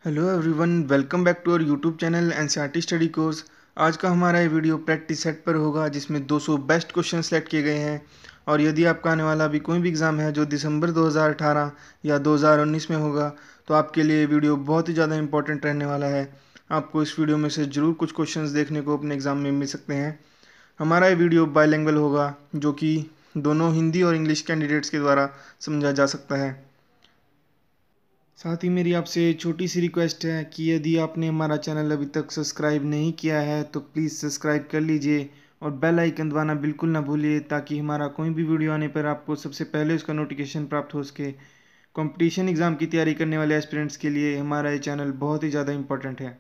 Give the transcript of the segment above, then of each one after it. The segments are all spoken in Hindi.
Hello everyone, welcome back to our YouTube channel NCERT study course. आज का हमारा ये वीडियो प्रैक्टिस सेट पर होगा, जिसमें 200 बेस्ट क्वेश्चन सेलेक्ट किए गए हैं। और यदि आपका आने वाला भी कोई भी एग्ज़ाम है जो दिसंबर 2018 या 2019 में होगा, तो आपके लिए ये वीडियो बहुत ही ज़्यादा इंपॉर्टेंट रहने वाला है। आपको इस वीडियो में से ज़रूर कुछ क्वेश्चंस देखने को अपने एग्ज़ाम में मिल सकते हैं। हमारा ये वीडियो बाइलिंगुअल होगा, जो कि दोनों हिंदी और इंग्लिश कैंडिडेट्स के द्वारा समझा जा सकता है। साथ ही मेरी आपसे छोटी सी रिक्वेस्ट है कि यदि आपने हमारा चैनल अभी तक सब्सक्राइब नहीं किया है तो प्लीज़ सब्सक्राइब कर लीजिए और बेल आइकन दबाना बिल्कुल ना भूलिए, ताकि हमारा कोई भी वीडियो आने पर आपको सबसे पहले उसका नोटिफिकेशन प्राप्त हो सके। कंपटीशन एग्ज़ाम की तैयारी करने वाले एस्पिरेंट्स के लिए हमारा ये चैनल बहुत ही ज़्यादा इंपॉर्टेंट है।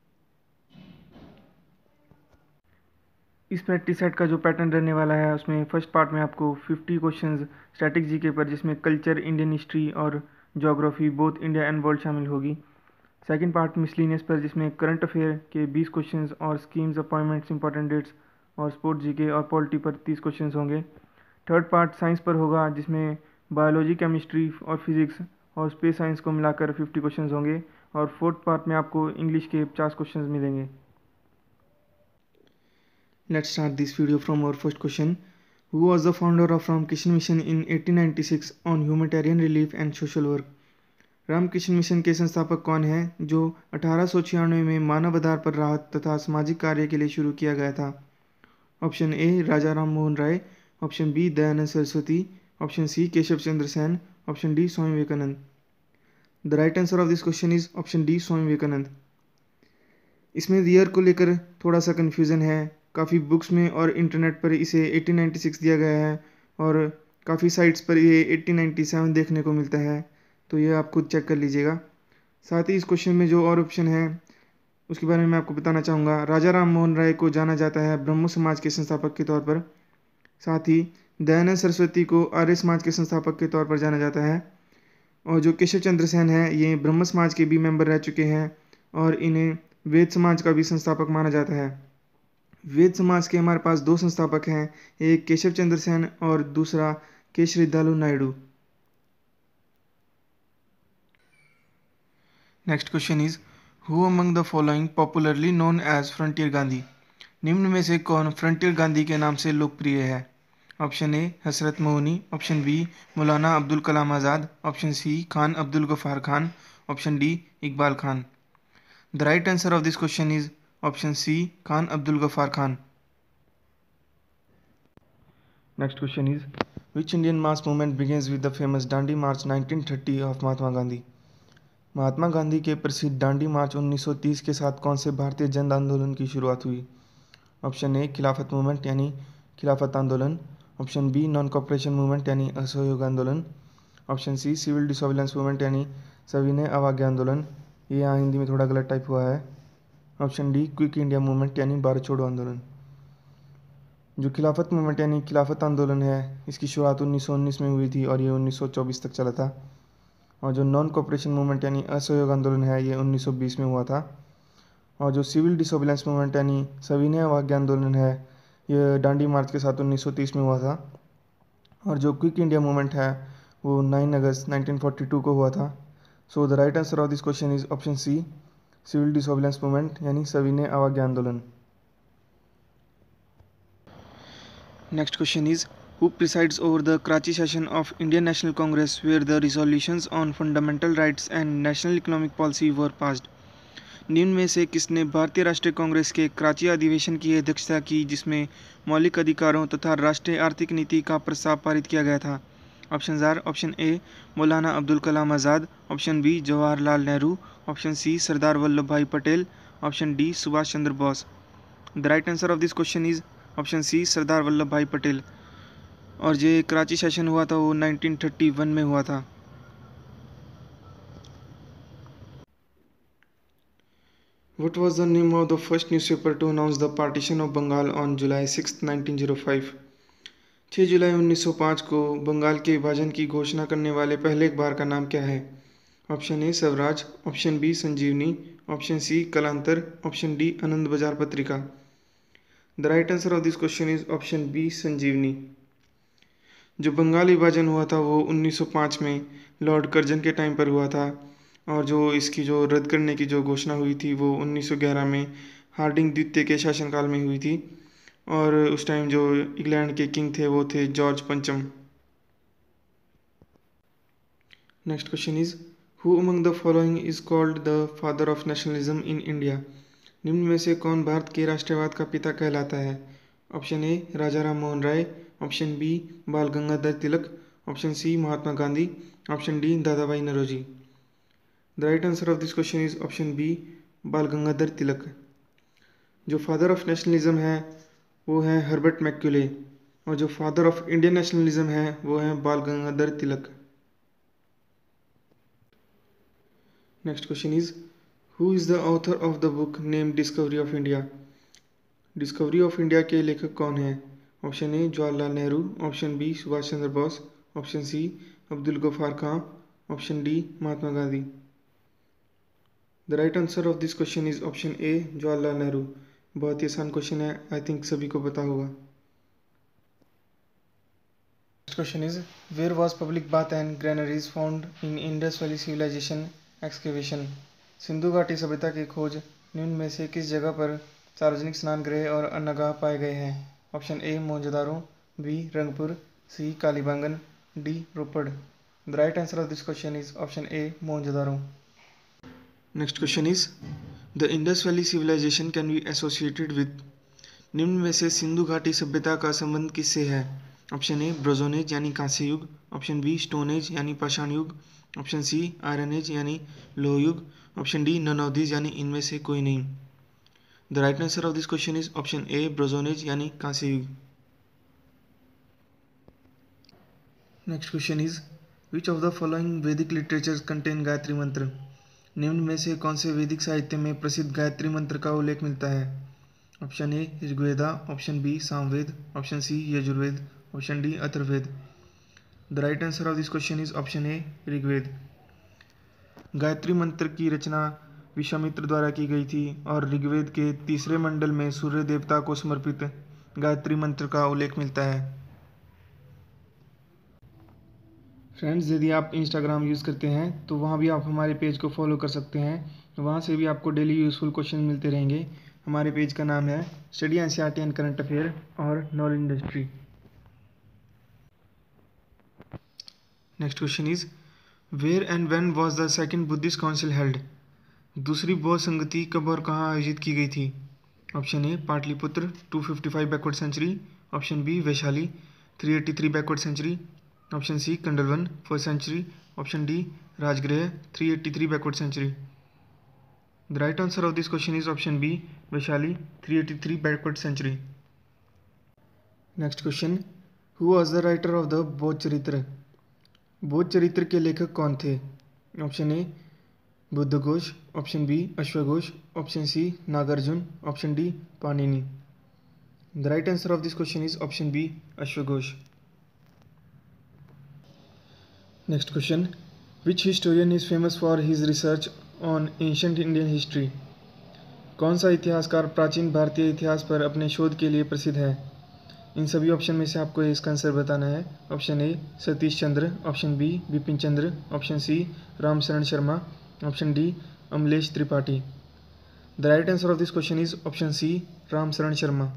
इस प्रैक्टिस सेट का जो पैटर्न रहने वाला है, उसमें फर्स्ट पार्ट में आपको 50 क्वेश्चंस स्टैटिक जीके पर, जिसमें कल्चर, इंडियन हिस्ट्री और geography both India and world शामिल होगी। सेकंड पार्ट मिसलिनियस पर, जिसमें करंट अफेयर के 20 क्वेश्चंस और स्कीम्स, अपॉइंटमेंट्स, इंपॉर्टेंट डेट्स और स्पोर्ट जीके और पॉलिटी पर 30 क्वेश्चंस होंगे। थर्ड पार्ट साइंस पर होगा, जिसमें बायोलॉजी, केमिस्ट्री और फिजिक्स और स्पेस साइंस को मिलाकर 50 क्वेश्चंस होंगे। और फोर्थ पार्ट में आपको इंग्लिश के 50 क्वेश्चंस मिलेंगे। Let's start this video from our first question. Who was the founder of Ramkishan Mission in 1896 on humanitarian relief and social work? Ramakrishna Mission के संस्थापक कौन हैं, जो 1896 में मानव आधार पर राहत तथा सामाजिक कार्य के लिए शुरू किया गया था? Option A Raja Ram Mohan Roy, option B Dayanand Saraswati, option C Keshav Chandra Sen, option D Swami Vivekananda. The right answer of this question is option D Swami Vivekananda. इसमें ईयर को लेकर थोड़ा सा कन्फ्यूज़न है। काफ़ी बुक्स में और इंटरनेट पर इसे 1896 दिया गया है और काफ़ी साइट्स पर ये 1897 देखने को मिलता है, तो ये आप खुद चेक कर लीजिएगा। साथ ही इस क्वेश्चन में जो और ऑप्शन है उसके बारे में मैं आपको बताना चाहूँगा। राजा राम मोहन राय को जाना जाता है ब्रह्मो समाज के संस्थापक के तौर पर। साथ ही दयानंद सरस्वती को आर्य समाज के संस्थापक के तौर पर जाना जाता है। और जो केशव चंद्र सेन है, ये ब्रह्म समाज के भी मेंबर रह चुके हैं और इन्हें वेद समाज का भी संस्थापक माना जाता है। वेद समाज के हमारे पास दो संस्थापक हैं, एक केशव चंद्र सेन और दूसरा केशरीदालु Naidu. Next question is who among the following popularly known as frontier Gandhi? निम्न में से कौन फ्रंटियर गांधी के नाम से लोकप्रिय है? Option A Hasrat Mohini, option B Maulana Abdul Kalam Azad, option C Khan Abdul Ghaffar Khan, option D Iqbal Khan. The right answer of this question is option C Khan Abdul Ghaffar Khan. Next question is which Indian mass movement begins with the famous Dandi march 1930 of Mahatma Gandhi? Mahatma Gandhi के प्रसिद्ध डांडी मार्च 1930 के साथ कौन से भारतीय जन आंदोलन की शुरुआत हुई? ऑप्शन ए खिलाफत मूवमेंट यानी खिलाफत आंदोलन, option B non cooperation movement यानी असहयोग आंदोलन, option C civil disobedience movement यानी सविनय अवज्ञा आंदोलन, ये यहाँ हिंदी में थोड़ा गलत टाइप हुआ है, option D quit India movement यानी भारत छोड़ो आंदोलन। जो खिलाफत मूवमेंट यानी खिलाफत आंदोलन है, इसकी शुरुआत 1919 में हुई थी और ये 1924 तक चला था। और जो नॉन कॉपरेशन मूवमेंट यानी असहयोग आंदोलन है, ये 1920 में हुआ था। और जो सिविल डिसोबिलेंस मूवमेंट यानी सविनय अवज्ञा आंदोलन है, ये डांडी मार्च के साथ 1930 में हुआ था। और जो क्विक इंडिया मूवमेंट है वो 9 अगस्त 1942 को हुआ था। So the right answer of this question is option C civil disobedience movement यानी सविनय अवज्ञा आंदोलन। Next question is who presides over the Karachi session of Indian National Congress where the resolutions on fundamental rights and national economic policy were passed? निम्न में से किसने भारतीय राष्ट्रीय कांग्रेस के कराची अधिवेशन की अध्यक्षता की, जिसमें मौलिक अधिकारों तथा राष्ट्रीय आर्थिक नीति का प्रस्ताव पारित किया गया था? Option are option A Maulana Abdul Kalam Azad, option B Jawaharlal Nehru, option C Sardar Vallabhbhai Patel, option D Subhash Chandra Bose. The right answer of this question is option C Sardar Vallabhbhai Patel. और ये कराची सेशन हुआ था वो 1931 में हुआ था। What was the name of the first newspaper to announce the partition of Bengal on July 6, 1905? 6 जुलाई 1905 को बंगाल के विभाजन की घोषणा करने वाले पहले अखबार का नाम क्या है? Option A Swaraj, option B Sanjivani, option C Kalantar, option D Ananda Bazar Patrika. The right answer of this question is option B Sanjivani. जो बंगाल विभाजन हुआ था वो 1905 में लॉर्ड कर्जन के टाइम पर हुआ था और जो इसकी जो रद्द करने की जो घोषणा हुई थी वो 1911 में हार्डिंग द्वितीय के शासनकाल में हुई थी। और उस टाइम जो इंग्लैंड के किंग थे वो थे जॉर्ज पंचम। Next question is who among the following is called the father of nationalism in India. निम्न में से कौन भारत के राष्ट्रवाद का पिता कहलाता है। Option A Raja Ram Mohan Roy, option B Bal Gangadhar Tilak, option C Mahatma Gandhi, option D Dadabhai Naoroji. The right answer of this question is option B Bal Gangadhar तिलक। जो फादर ऑफ नेशनलिज्म है वो है हर्बर्ट मैक्यूले, और जो फादर ऑफ इंडियन नेशनलिज्म है वो है Bal Gangadhar Tilak. Next question is who is the author of the book name Discovery of India. Discovery of India के लेखक कौन हैं। Option A Jawaharlal Nehru, option B Subhash Chandra Bose, option C Abdul Ghaffar Khan, option D Mahatma Gandhi. The right answer of this question is option A Jawaharlal Nehru. बहुत ही आसान क्वेश्चन है, आई थिंक सभी को पता होगा। Next question is where was public bath and granaries found in Indus Valley civilisation excavation. Sindhu घाटी सभ्यता की खोज निम्न में से किस जगह पर सार्वजनिक स्नान गृह और अन्नगाह पाए गए हैं। Option A Mohenjodaro, B Rangpur, C Kalibangan, D Ropar. The right answer of this question is option A Mohenjodaro. Next question is the Indus Valley civilisation can be associated with. निम्न में से सिंधु घाटी सभ्यता का संबंध किससे है। ऑप्शन ए ब्रोंज एज यानी कांस्य युग, ऑप्शन बी स्टोन एज यानी पाषाण युग, ऑप्शन सी आयरन एज यानी लोह युग, option D none of these यानी इनमें से कोई नहीं। The right answer of this question is option A bronze age यानी कांस्य युग। Next question is which of the following Vedic literatures contain Gayatri mantra. निम्न में से कौन से वैदिक साहित्य में प्रसिद्ध गायत्री मंत्र का उल्लेख मिलता है। Option A Rigveda, option B Samaveda, option C Yajurveda, option D Atharvaveda. The right answer of this question is option A Rigveda. Gayatri Mantra की रचना विश्वामित्र द्वारा की गई थी और ऋग्वेद के तीसरे मंडल में सूर्य देवता को समर्पित गायत्री मंत्र का उल्लेख मिलता है। फ्रेंड्स, यदि आप इंस्टाग्राम यूज़ करते हैं तो वहाँ भी आप हमारे पेज को फॉलो कर सकते हैं। वहाँ से भी आपको डेली यूज़फुल क्वेश्चन मिलते रहेंगे। हमारे पेज का नाम है study NCERT and current affair और knowledge industry. Next question is where and when was the Second Buddhist Council held. दूसरी बौद्ध संगति कब और कहाँ आयोजित की गई थी। Option A Pataliputra 255 backward century, option B Vaishali 383 backward century, option C Kundalvan 4th century, option D Rajgriha 383 backward century. The right answer of this question is option B Vaishali 383 backward century. Next question who was the writer of the Buddha Charitra. Buddha Charitra के लेखक कौन थे। Option A Buddhaghosha, option B अश्वघोष, option C Nagarjuna, option D Panini. The right answer of this question is option B अश्वघोष। Next question which historian is famous for his research on ancient Indian history. कौन सा इतिहासकार प्राचीन भारतीय इतिहास पर अपने शोध के लिए प्रसिद्ध है। इन सभी ऑप्शन में से आपको इसका आंसर बताना है। Option A Satish Chandra, option B Bipin Chandra, option C Ramsharan Sharma, option D Amalesh Tripathi. The right answer of this question is option C Ramsharan Sharma.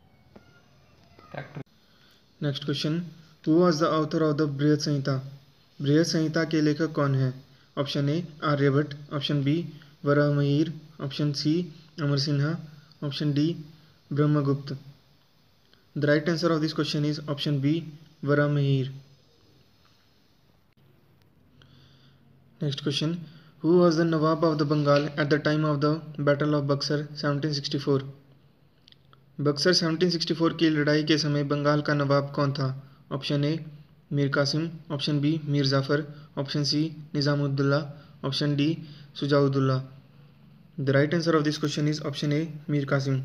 Next question who was the author of the Brihad Samhita. Brihad Samhita के लेखक कौन हैं। Option A Aryabhatta, option B Varahamihira, option C Amar Sinha, option D Brahmagupta. The right answer of this question is option B Varahamihira. Next question who was the nawab of the Bengal at the time of the Battle of Buxar 1764। Buxar 1764 की लड़ाई के समय बंगाल का नवाब कौन था। Option A Mir Qasim, option B Mir Jafar, option C Nizamuddaula, option D Shujauddaula. The right answer of this question is option A Mir Qasim.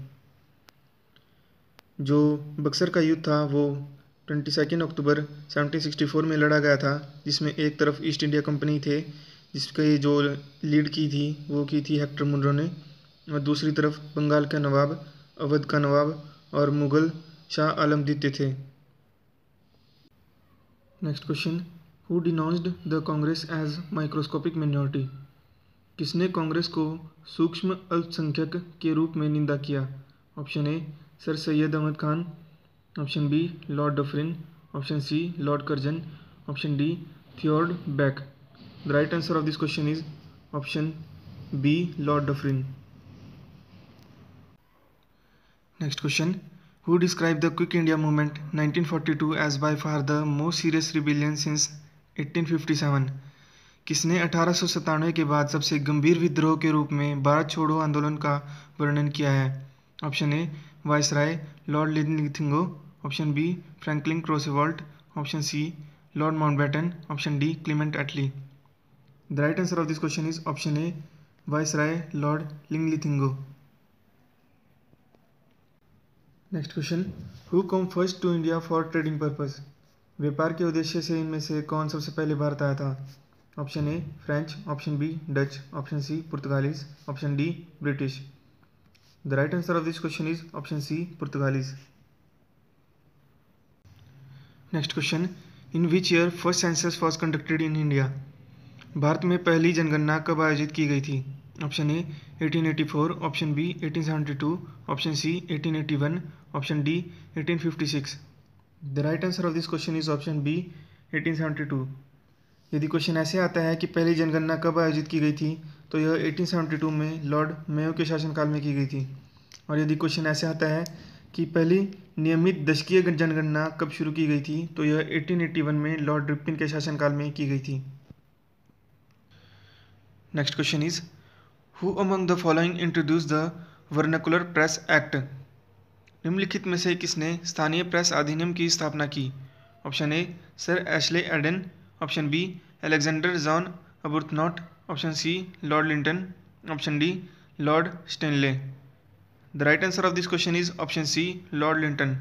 जो बक्सर का युद्ध था वो 22 अक्टूबर 1764 में लड़ा गया था, जिसमें एक तरफ ईस्ट इंडिया कंपनी थे जिसके जो लीड की थी वो की थी हेक्टर मुनरो ने, और दूसरी तरफ बंगाल का नवाब, अवध का नवाब और मुग़ल शाह आलम द्वितीय थे। Next question who denounced the Congress as microscopic minority. किसने कांग्रेस को सूक्ष्म अल्पसंख्यक के रूप में निंदा किया? Option A sir Syed Ahmad Khan, option B Lord Dufferin, option C Lord Curzon, option D Theodore Beck. The right answer of this question is option B Lord Dufferin. Next question, who describe the Quit India Movement 1942 as by far the most serious rebellion since 1857? किसने 1897 के बाद सबसे गंभीर विद्रोह के रूप में भारत छोड़ो आंदोलन का वर्णन किया है? Option A viceroy Lord Linlithgow, option B Franklin Roosevelt, option C Lord Mountbatten, option D Clement Attlee. The right answer of this question is option A viceroy Lord Linlithgow. Next question, who come first to India for trading purpose? व्यापार के उद्देश्य से इनमें से कौन सबसे पहले भारत आया था? Option A French, option B Dutch, option C Portuguese, option D British. The right answer of this question is option C Portuguese. Next question, in which year first census was conducted in India? भारत में पहली जनगणना कब आयोजित की गई थी? Option A 1884, option B 1872, option C 1881, option D 1856। The right answer of this question is option B 1872। यदि क्वेश्चन ऐसे आता है कि पहली जनगणना कब आयोजित की गई थी, तो यह 1872 में लॉर्ड मेयो के शासनकाल में की गई थी। और यदि क्वेश्चन ऐसे आता है कि पहली नियमित दशकीय जनगणना कब शुरू की गई थी, तो यह 1881 में लॉर्ड रिपन के शासनकाल में की गई थी। Next question is, who among the following introduce the Vernacular Press Act? निम्नलिखित में से किसने स्थानीय प्रेस अधिनियम की स्थापना की? Option A Sir Ashley Eden, option B Alexander John Arbuthnot, option C Lord Lytton, option D Lord Stanley. The right answer of this question is option C Lord Lytton.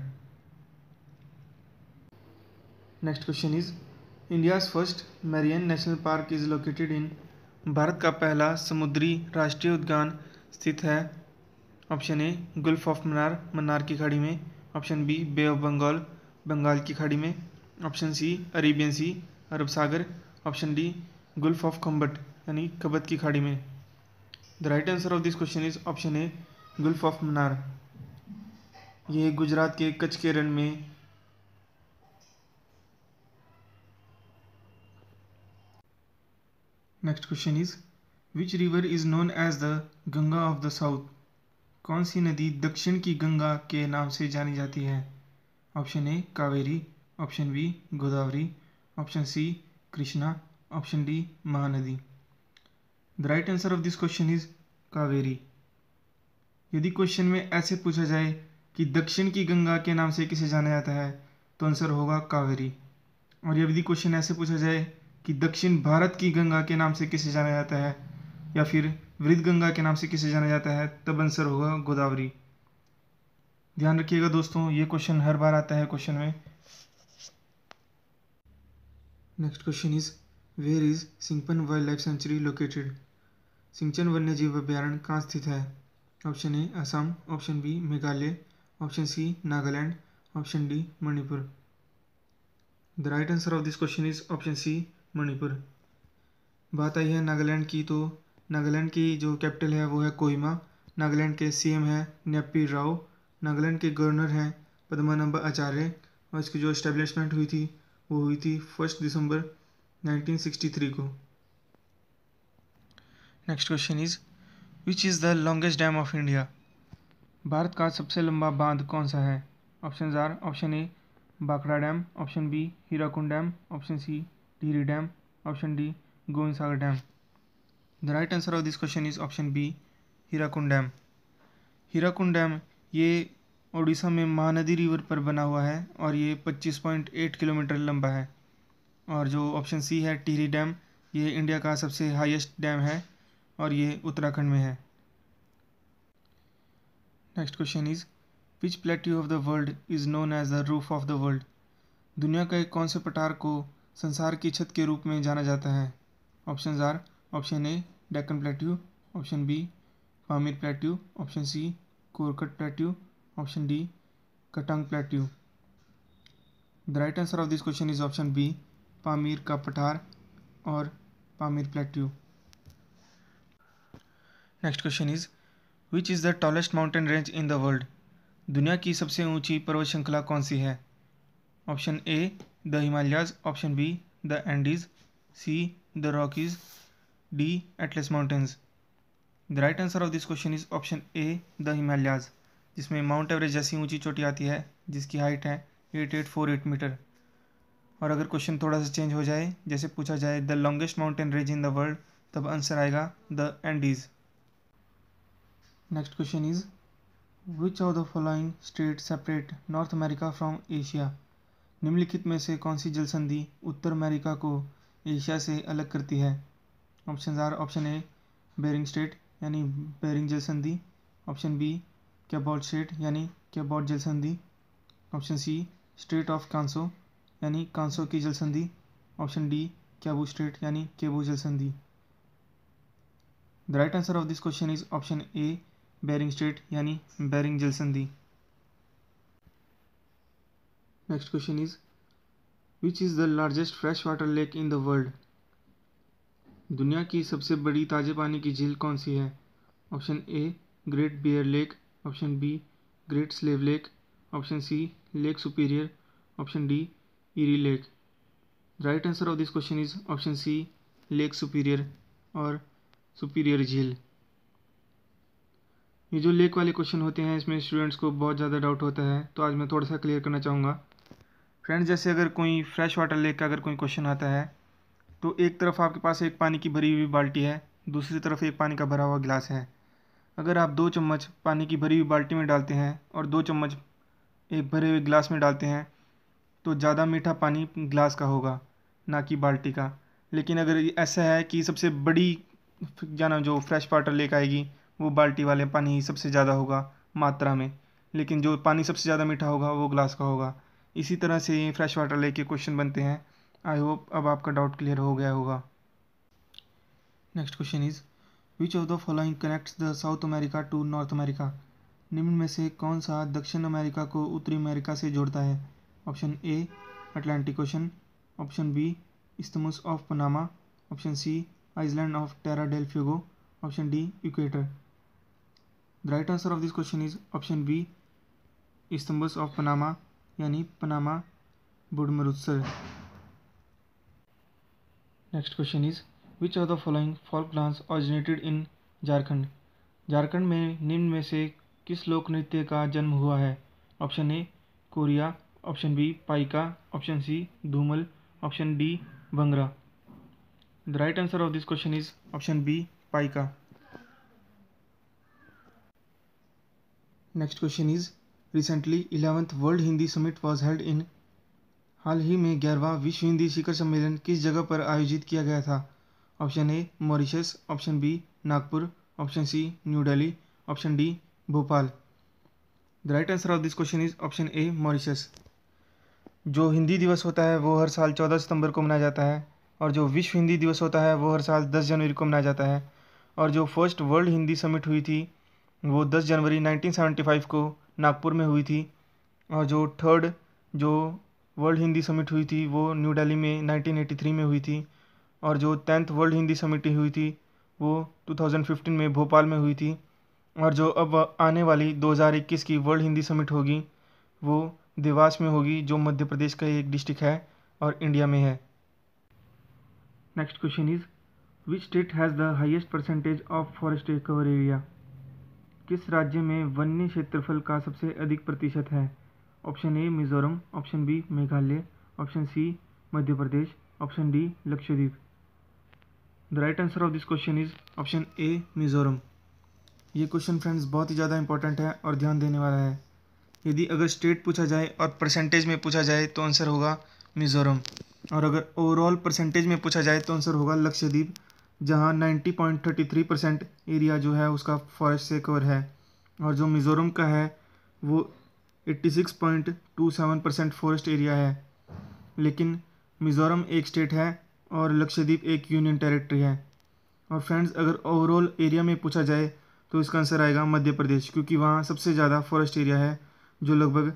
Next question is, India's first marine national park is located in? भारत का पहला समुद्री राष्ट्रीय उद्यान स्थित है? Option A Gulf of Mannar, Mannar की खाड़ी में, option B Bay of Bengal, Bengal की खाड़ी में, ऑप्शन सी अरेबियन सी, अरब सागर, option D Gulf of Khambhat यानी कबत की खाड़ी में। The right answer of this question is option A Gulf of Mannar. ये गुजरात के कच्छ के रण में next question is, which river is known as the Ganga of the south? कौन सी नदी दक्षिण की गंगा के नाम से जानी जाती है? Option A Kaveri, option B Godavari, option C Krishna, option D Mahanadi. The right answer of this question is Kaveri. यदि क्वेश्चन में ऐसे पूछा जाए कि दक्षिण की गंगा के नाम से किसे जाना जाता है, तो आंसर होगा कावेरी। और यदि क्वेश्चन ऐसे पूछा जाए कि दक्षिण भारत की गंगा के नाम से किसे जाना जाता है या फिर वृद्ध गंगा के नाम से किसे जाना जाता है, तब आंसर होगा गोदावरी। ध्यान रखिएगा दोस्तों, ये क्वेश्चन हर बार आता है क्वेश्चन में। Next question is, where is Singphan wildlife sanctuary located? सिंचन वन्यजीव अभ्यारण्य कहाँ स्थित है? Option A Assam, option B Meghalaya, option C Nagaland, option D Manipur. The right answer of this question is option C Manipur. बात आई है नागालैंड की, तो नागालैंड की जो कैपिटल है वो है कोहिमा। नागालैंड के सीएम है न्यप्पी राव। नागालैंड के गवर्नर हैं पद्मनाभ आचार्य। और इसकी जो इस्टेब्लिशमेंट हुई थी वो हुई थी 1 दिसंबर 1963 को। Next question is, which is the longest dam of India? Bharat का सबसे लंबा बांध कौन सा है? ऑप्शन आर, ऑप्शन ए बाखड़ा dam, option B Hirakud dam, option C Tehri dam, option D Gobind Sagar dam. The right answer of this question is option B Hirakud dam. Hirakud dam ये उड़ीसा में महानदी रिवर पर बना हुआ है और ये 25.8 किलोमीटर लंबा है। और जो ऑप्शन सी है टिहरी डैम, ये इंडिया का सबसे हाईएस्ट डैम है और ये उत्तराखंड में है। Next question is, which plateau of the world is known as the roof of the world? दुनिया के कौन से पठार को संसार की छत के रूप में जाना जाता है? Option are, option A Deccan Plateau, option B Pamir Plateau, option C Korkat Plateau, option D Katanga Plateau. The right answer of this question is option B Pamir का पठार और Pamir Plateau. Next question is which is the tallest mountain range in the world? दुनिया की सबसे ऊंची पर्वत श्रृंखला कौन सी है? Option A the Himalayas, option B the Andes, C the Rockies, D Atlas Mountains. The right answer of this question is option A the Himalayas, जिसमें माउंट एवरेस्ट जैसी ऊंची चोटी आती है जिसकी हाइट है 8848 मीटर। और अगर क्वेश्चन थोड़ा सा चेंज हो जाए, जैसे पूछा जाए the longest mountain range in the world, तब आंसर आएगा the Andes. Next question is which of the following state separate North America from Asia? निम्नलिखित में से कौन सी जलसंधि उत्तर अमेरिका को एशिया से अलग करती है? Option are option A Bering state यानी बेरिंग जलसंधि, ऑप्शन बी कैबॉट स्टेट यानी कैबॉट जलसंधि, option C Strait of Canso यानी कांसो की जलसंधि, ऑप्शन डी कैबू स्टेट यानी कैबू जलसंधि। The right answer of this question is option A Bering state यानी बेरिंग जलसंधि। Next question is which is the largest fresh water lake in the world? दुनिया की सबसे बड़ी ताजे पानी की झील कौन सी है? Option A Great Bear Lake, option B Great Slave Lake, option C Lake Superior, option D Erie Lake. Right answer of this question is option C Lake Superior और सुपीरियर झील। ये जो लेक वाले क्वेश्चन होते हैं इसमें स्टूडेंट्स को बहुत ज़्यादा डाउट होता है, तो आज मैं थोड़ा सा क्लियर करना चाहूँगा। फ्रेंड्स, जैसे अगर कोई फ्रेश वाटर लेक का अगर कोई क्वेश्चन आता है तो एक तरफ आपके पास एक पानी की भरी हुई बाल्टी है, दूसरी तरफ एक पानी का भरा हुआ गिलास है। अगर आप 2 चम्मच पानी की भरी हुई बाल्टी में डालते हैं और 2 चम्मच एक भरे हुए गिलास में डालते हैं तो ज़्यादा मीठा पानी गिलास का होगा, ना कि बाल्टी का। लेकिन अगर ऐसा है कि सबसे बड़ी जाना जो फ्रेश वाटर लेक आएगी वो बाल्टी वाले पानी ही सबसे ज़्यादा होगा मात्रा में, लेकिन जो पानी सबसे ज़्यादा मीठा होगा वो ग्लास का होगा। इसी तरह से ये फ्रेश वाटर लेक के क्वेश्चन बनते हैं। आई होप अब आपका डाउट क्लियर हो गया होगा। Next question is which of the following connects the South America to North America? निम्न में से कौन सा दक्षिण अमेरिका को उत्तरी अमेरिका से जोड़ता है? Option A Atlantic Ocean, option B isthmus of Panama, option C island of Tierra del Fuego, option D equator. The right answer of this question is option B isthmus of Panama यानी पनामा बुडमरुत्सर। Next question is which of the following folk dance originated in Jharkhand? Jharkhand में निम्न में से किस लोक नृत्य का जन्म हुआ है? Option A Koriya, option B Paika, option C Dhumal, option D Bhangra. The right answer of this question is option B Paika. Next question is recently 11th World Hindi Summit was held in? हाल ही में 11वां विश्व हिंदी शिखर सम्मेलन किस जगह पर आयोजित किया गया था? Option A Mauritius, option B Nagpur, option C New Delhi, option D Bhopal. The right answer of this question is option A Mauritius. जो हिंदी दिवस होता है वो हर साल 14 सितंबर को मनाया जाता है, और जो विश्व हिंदी दिवस होता है वो हर साल 10 जनवरी को मनाया जाता है। और जो फर्स्ट वर्ल्ड हिंदी समिट हुई थी वो 10 जनवरी 1975 को नागपुर में हुई थी, और जो थर्ड जो वर्ल्ड हिंदी समिट हुई थी वो न्यू दिल्ली में 1983 में हुई थी, और जो 10th वर्ल्ड हिंदी समिट हुई थी वो 2015 में भोपाल में हुई थी, और जो अब आने वाली 2021 की वर्ल्ड हिंदी समिट होगी वो देवास में होगी, जो मध्य प्रदेश का एक डिस्ट्रिक्ट है और इंडिया में है। Next question is which state has the highest percentage of forest cover area? किस राज्य में वन्य क्षेत्रफल का सबसे अधिक प्रतिशत है? Option A Mizoram, option B Meghalaya, option C Madhya Pradesh, option D Lakshadweep. The right answer of this question is option A Mizoram. ये क्वेश्चन फ्रेंड्स बहुत ही ज़्यादा इंपॉर्टेंट है और ध्यान देने वाला है। यदि अगर स्टेट पूछा जाए और परसेंटेज में पूछा जाए तो आंसर होगा मिजोरम, और अगर ओवरऑल परसेंटेज में पूछा जाए तो आंसर होगा लक्षद्वीप, जहाँ 90.33% एरिया जो है उसका फॉरेस्ट से कवर है, और जो मिज़ोरम का है वो 86.27% फॉरेस्ट एरिया है। लेकिन मिज़ोरम एक स्टेट है और लक्षद्वीप एक यूनियन टेरिटरी है। और फ्रेंड्स, अगर ओवरऑल एरिया में पूछा जाए तो इसका आंसर आएगा मध्य प्रदेश, क्योंकि वहाँ सबसे ज़्यादा फॉरेस्ट एरिया है जो लगभग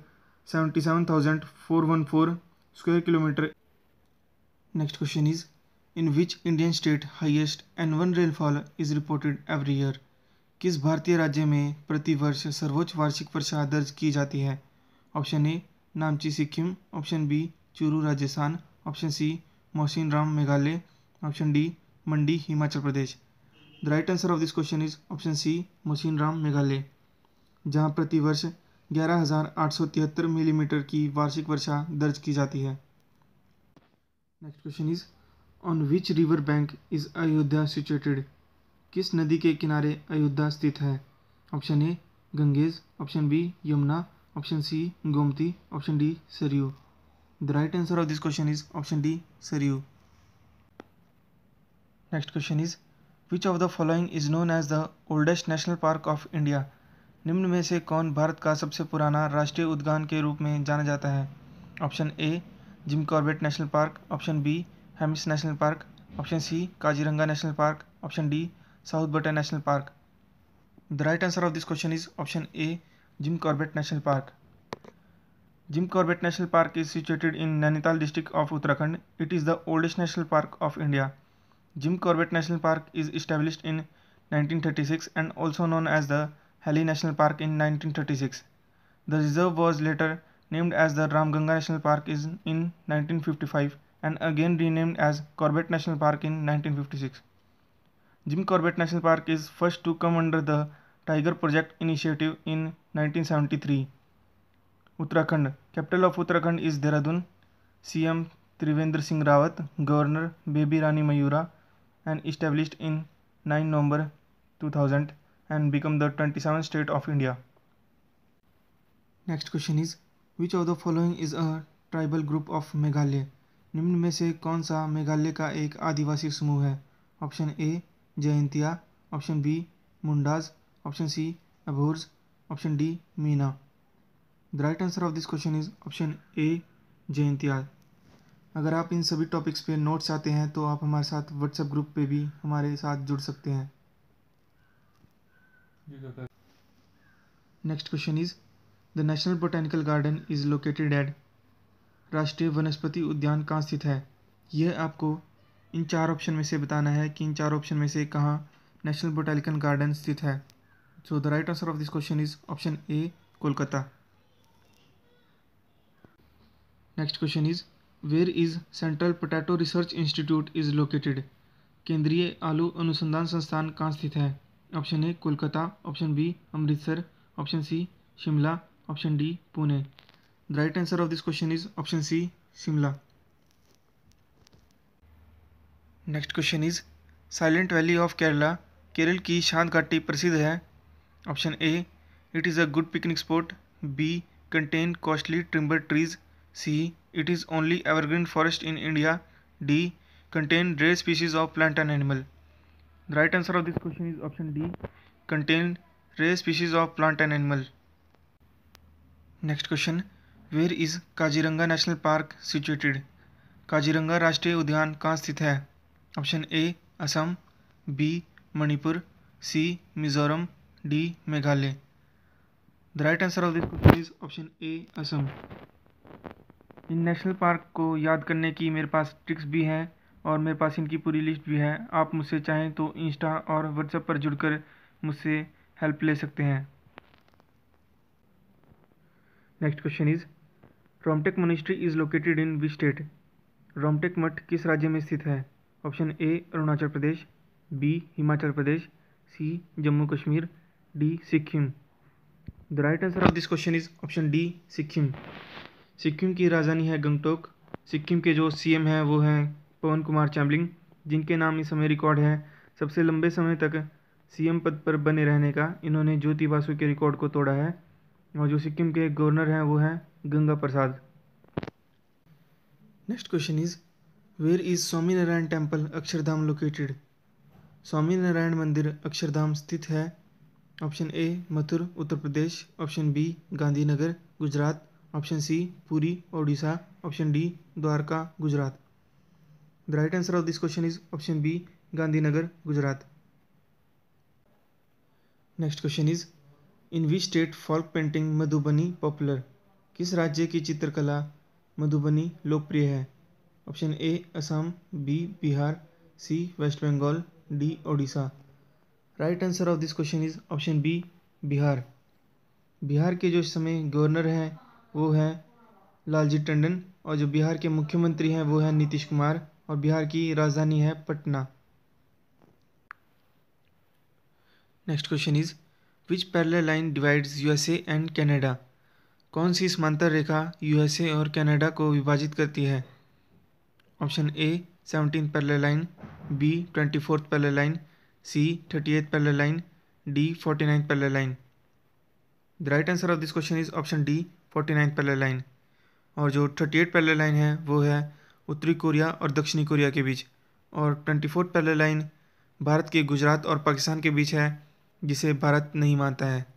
77,414 square kilometre. Next question is in which Indian state highest annual rainfall is reported every year? किस भारतीय राज्य में प्रतिवर्ष सर्वोच्च वार्षिक वर्षा दर्ज की जाती है? Option A Namchi Sikkim, option B Churu Rajasthan, option C Mawsynram Meghalaya, option D Mandi Himachal Pradesh. The right answer of this question is option C Mawsynram Meghalaya, जहाँ प्रतिवर्ष 11,873 मिलीमीटर की वार्षिक वर्षा दर्ज की जाती है। Next question is on which river bank is Ayodhya situated? किस नदी के किनारे अयोध्या स्थित है? Option A Ganges, option B Yamuna, option C Gomti, option D Saryu. The right answer of this question is option D Saryu. Next question is which of the following is known as the oldest national park of India? निम्न में से कौन भारत का सबसे पुराना राष्ट्रीय उद्यान के रूप में जाना जाता है? Option A Jim Corbett national park, option B Hemis national park, option C Kaziranga national park, option D South Button national park. The right answer of this question is option A Jim Corbett national park. Jim Corbett national park is situated in Nainital district of Uttarakhand. It is the oldest national park of India. Jim Corbett National Park is established in 1936 and also known as the Hali National Park in 1936. The reserve was later named as the Ramganga National Park in 1955 and again renamed as Corbett National Park in 1956. Jim Corbett National Park is first to come under the Tiger Project initiative in 1973. Uttarakhand, capital of Uttarakhand is Dehradun, CM Trivendra Singh Rawat, governor Baby Rani Maurya, and established in 9 November 2000 and become the 27th state of India. Next question is which of the following is a tribal group of Meghalaya? निम्न में से कौन सा मेघालय का एक आदिवासी समूह है? Option A Jaintia, option B Mundas, option C Abors, option D Meena. The right answer of this question is option A Jaintia. अगर आप इन सभी टॉपिक्स पे नोट्स चाहते हैं तो आप हमारे साथ व्हाट्सएप ग्रुप पे भी हमारे साथ जुड़ सकते हैं। Next question is the national botanical garden is located at? राष्ट्रीय वनस्पति उद्यान कहाँ स्थित है? यह आपको इन 4 ऑप्शन में से बताना है कि इन 4 ऑप्शन में से कहाँ नेशनल बोटेनिकल गार्डन स्थित है। So the right answer of this question is option A Kolkata. Next question is where is central potato research institute is located? केंद्रीय आलू अनुसंधान संस्थान कहाँ स्थित है? Option A Kolkata, option B Amritsar, option C Shimla, option D Pune. The right answer of this question is option C Shimla. Next question is silent valley of Kerala, Kerala की शांत घाटी प्रसिद्ध है। Option A it is a good picnic spot, B contain costly timber trees, C. It is only evergreen forest in India. D. Contain rare species of plant and animal. The right answer of this question is option D. Contain rare species of plant and animal. Next question. Where is Kaziranga national park situated? Kaziranga राष्ट्रीय उद्यान कहाँ स्थित है? Option A Assam, B Manipur, C Mizoram, D Meghalaya. The right answer of this question is option A Assam. इन नेशनल पार्क को याद करने की मेरे पास ट्रिक्स भी हैं और मेरे पास इनकी पूरी लिस्ट भी है। आप मुझसे चाहें तो इंस्टा और व्हाट्सएप पर जुड़कर मुझसे हेल्प ले सकते हैं। Next question is Rumtek monastery is located in which state? Rumtek मठ किस राज्य में स्थित है? Option A Arunachal Pradesh, B Himachal Pradesh, C Jammu Kashmir, D Sikkim. The right answer of this question is option D Sikkim. Sikkim की राजधानी है गंगटोक। सिक्किम के जो सीएम हैं वो हैं पवन कुमार चामलिंग, जिनके नाम इस समय रिकॉर्ड है सबसे लंबे समय तक सीएम पद पर बने रहने का। इन्होंने ज्योति बासु के रिकॉर्ड को तोड़ा है। और जो सिक्किम के गवर्नर हैं वो हैं Ganga Prasad. Next question is where is Swami Narayan temple Akshardham located? Swami Narayan मंदिर अक्षरधाम स्थित है। Option A Mathura Uttar Pradesh, option B Gandhinagar Gujarat, option C Puri Odisha, option D Dwarka Gujarat. The right answer of this question is option B Gandhinagar Gujarat. Next question is in which state folk painting Madhubani popular? किस राज्य की चित्रकला मधुबनी लोकप्रिय है? Option A Assam, B Bihar, C West Bengal, D Odisha. Right answer of this question is option B, Bihar. Bihar के जो इस समय गवर्नर हैं वो हैं लालजी टंडन, और जो बिहार के मुख्यमंत्री हैं वो हैं नीतीश कुमार, और बिहार की राजधानी है Patna. Next question is which parallel line divides USA and Canada. कौन सी समांतर रेखा यूएसए और कनाडा को विभाजित करती है? Option A 17th parallel line, B 24th parallel line, C 38th parallel line, D 49th parallel line. The right answer of this question is option D 49th parallel line. और जो 38th पैरेलल लाइन है वो है उत्तरी कोरिया और दक्षिणी कोरिया के बीच, और 24th पैरेलल लाइन भारत के गुजरात और पाकिस्तान के बीच है, जिसे भारत नहीं मानता है।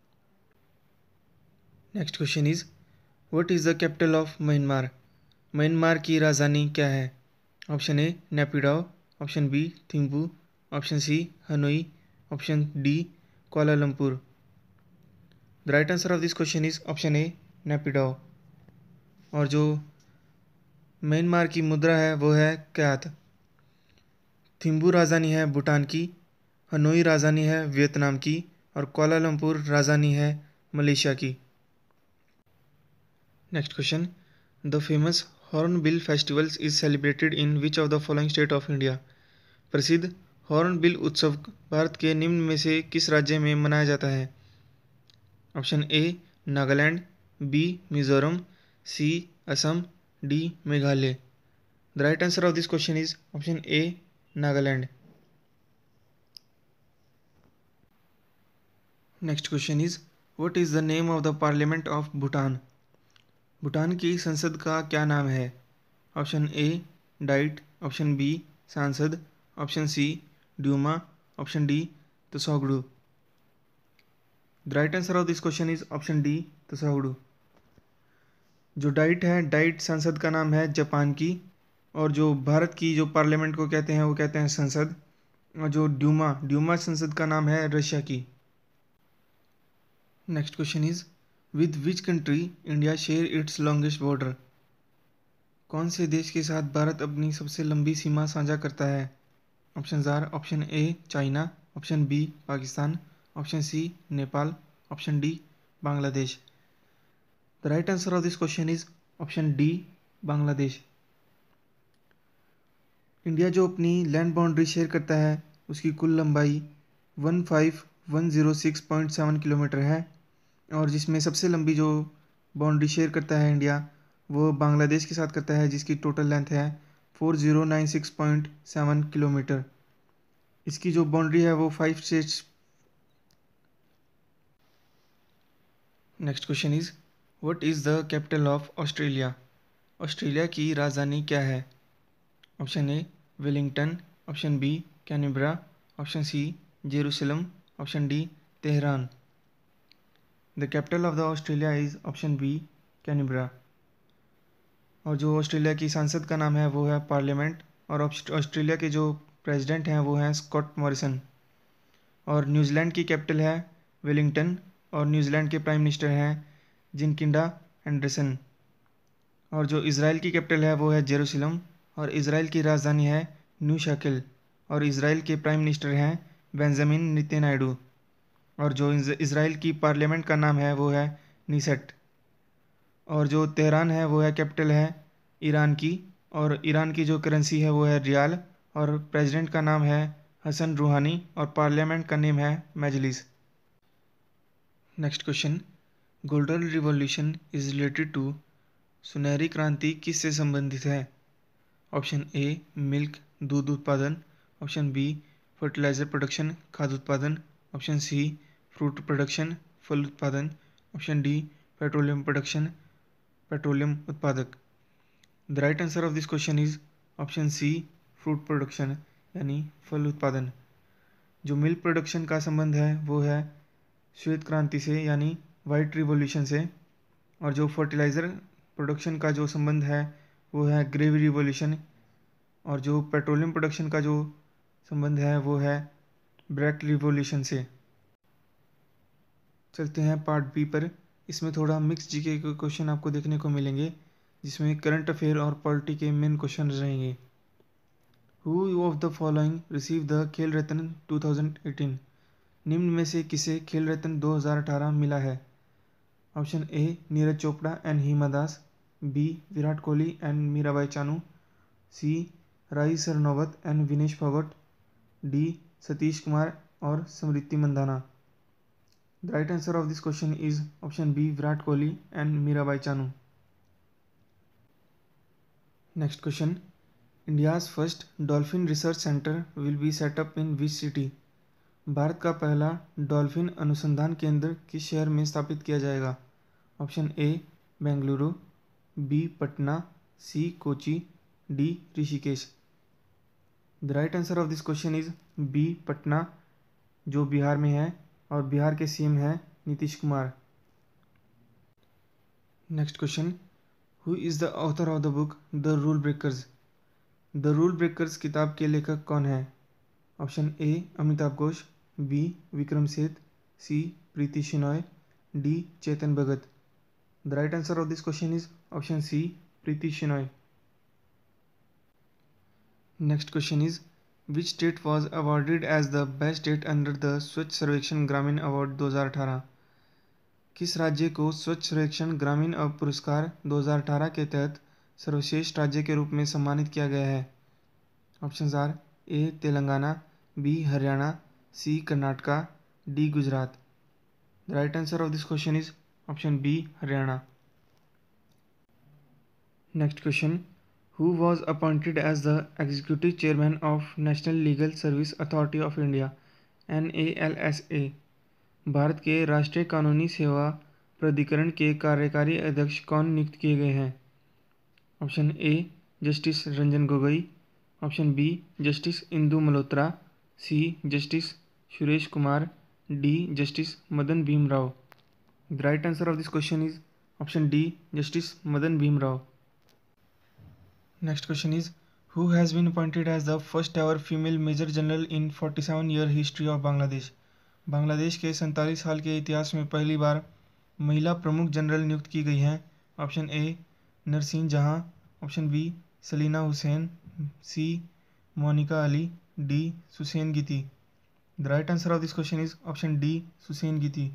Next question is what is the capital of Myanmar. Myanmar की राजधानी क्या है? Option A Naypyidaw, option B Thimphu, option C Hanoi, option D Kuala Lumpur. The right answer of this question is option A Naypyidaw. और जो म्यांमार की मुद्रा है वो है क्यात। थिम्पू राजधानी है भूटान की, हनोई राजधानी है वियतनाम की, और कुआलालंपुर राजधानी है मलेशिया की। Next question the famous Hornbill festivals is celebrated in which of the following state of India. प्रसिद्ध हॉर्नबिल उत्सव भारत के निम्न में से किस राज्य में मनाया जाता है? Option A Nagaland, B Mizoram, C Assam, D Meghalaya. The right answer of this question is option A Nagaland. Next question is what is the name of the parliament of Bhutan. Bhutan की संसद का क्या नाम है? Option A Diet, option B sansad, option C Duma, option D Tshogdu. The right answer of this question is option D Tshogdu. जो डाइट है, डाइट संसद का नाम है जापान की, और जो भारत की जो पार्लियामेंट को कहते हैं वो कहते हैं संसद, और जो ड्यूमा, ड्यूमा संसद का नाम है रशिया की। Next question is with which country India share its longest border. कौन से देश के साथ भारत अपनी सबसे लंबी सीमा साझा करता है? Option are option A China, option B Pakistan, option C Nepal, option D Bangladesh. The right answer of this question is option D Bangladesh. India जो अपनी लैंड बाउंड्री शेयर करता है उसकी कुल लंबाई 15106.7 किलोमीटर है, और जिसमें सबसे लंबी जो बाउंड्री शेयर करता है इंडिया वो बांग्लादेश के साथ करता है, जिसकी टोटल लेंथ है 4096.7 किलोमीटर। इसकी जो बाउंड्री है वो 5 states. Next question is what is the capital of Australia. Australia की राजधानी क्या है? Option A Wellington, option B Canberra, option C Jerusalem, option D Tehran. The capital of the Australia is option B Canberra. और जो ऑस्ट्रेलिया की संसद का नाम है वो है पार्लियामेंट, और ऑस्ट्रेलिया के जो प्रेसिडेंट हैं वो हैं स्कॉट मॉरिसन। और न्यूजीलैंड की कैपिटल है वेलिंगटन, और न्यूजीलैंड के प्राइम मिनिस्टर हैं जिनकिंडा एंडरसन। और जो इज़राइल की कैपिटल है वो है जेरूसलम, और इज़राइल की राजधानी है न्यू शाकिल, और इज़राइल के प्राइम मिनिस्टर हैं बेंजामिन नेतन्याहू। और जो इज़राइल की पार्लियामेंट का नाम है वो है नीसेट। और जो तेहरान है वो है कैपिटल है ईरान की, और ईरान की जो करेंसी है वो है रियाल, और प्रेसिडेंट का नाम है हसन रूहानी, और पार्लियामेंट का नेम है Majlis. Next question golden revolution is related to. सुनहरी क्रांति किससे संबंधित है? ऑप्शन ए मिल्क दूध उत्पादन, ऑप्शन बी फर्टिलाइजर प्रोडक्शन खाद्य उत्पादन, ऑप्शन सी फ्रूट प्रोडक्शन फल उत्पादन, option D petroleum production petroleum उत्पादक। The right answer of this question is option C fruit production यानी फल उत्पादन। जो मिल्क प्रोडक्शन का संबंध है वो है श्वेत क्रांति से यानी वाइट रिवॉल्यूशन से, और जो फर्टिलाइज़र प्रोडक्शन का जो संबंध है वो है ग्रे रिवॉल्यूशन, और जो पेट्रोलियम प्रोडक्शन का जो संबंध है वो है ब्लैक रिवॉल्यूशन से। चलते हैं पार्ट बी पर। इसमें थोड़ा मिक्स जीके के क्वेश्चन आपको देखने को मिलेंगे, जिसमें करंट अफेयर और पॉलिटी के मेन क्वेश्चन रहेंगे। Who of the following receive the Khel Ratna 2018। निम्न में से किसे खेल रत्न 2018 मिला है? Option A Neeraj Chopra and Hima Das, B Virat Kohli and Mirabai Chanu, C Rahi Sarnobat and Vinesh Phogat, D Satish Kumar और Smriti Mandhana. The right answer of this question is option B Virat Kohli and Mirabai Chanu. Next question, India's first dolphin research centre will be set up in which city? भारत का पहला डॉल्फिन अनुसंधान केंद्र किस शहर में स्थापित किया जाएगा? Option A Bengaluru, B Patna, C Kochi, D Rishikesh. The right answer of this question is B Patna, जो बिहार में है, और बिहार के सीएम हैं Nitish Kumar. Next question, who is the author of the book the rule breakers? The rule breakers किताब के लेखक कौन है? Option A Amitav Ghosh, B Vikram Seth, C Preeti Shenoy, D Chetan Bhagat. The right answer of this question is option C Preeti Shenoy. Next question is which state was awarded as the best state under the Swachh Survekshan ग्रामीण अवार्ड 2018? किस राज्य को स्वच्छ सर्वेक्षण ग्रामीण पुरस्कार 2018 के तहत सर्वश्रेष्ठ राज्य के रूप में सम्मानित किया गया है? Option are A Telangana, B Haryana, C Karnataka, D Gujarat. The right answer of this question is option B Haryana. Next question, who was appointed as the executive chairman of national legal service authority of India NALSA? भारत के राष्ट्रीय कानूनी सेवा प्राधिकरण के कार्यकारी अध्यक्ष कौन नियुक्त किए गए हैं? Option A justice Ranjan Gogoi, option B justice Indu Malhotra, C justice Suresh Kumar, D justice Madan Bhim Rao. The right answer of this question is option D justice Madan Bhim Rao. Next question is who has been appointed as the first ever female major general in 47 year history of Bangladesh? Bangladesh के 47 साल के इतिहास में पहली बार महिला प्रमुख जनरल नियुक्त की गई हैं। Option A Nasreen Jahan, option B Salina Hossain, C Monica Ali, D Susane Giti. The right answer of this question is option D Susane Giti.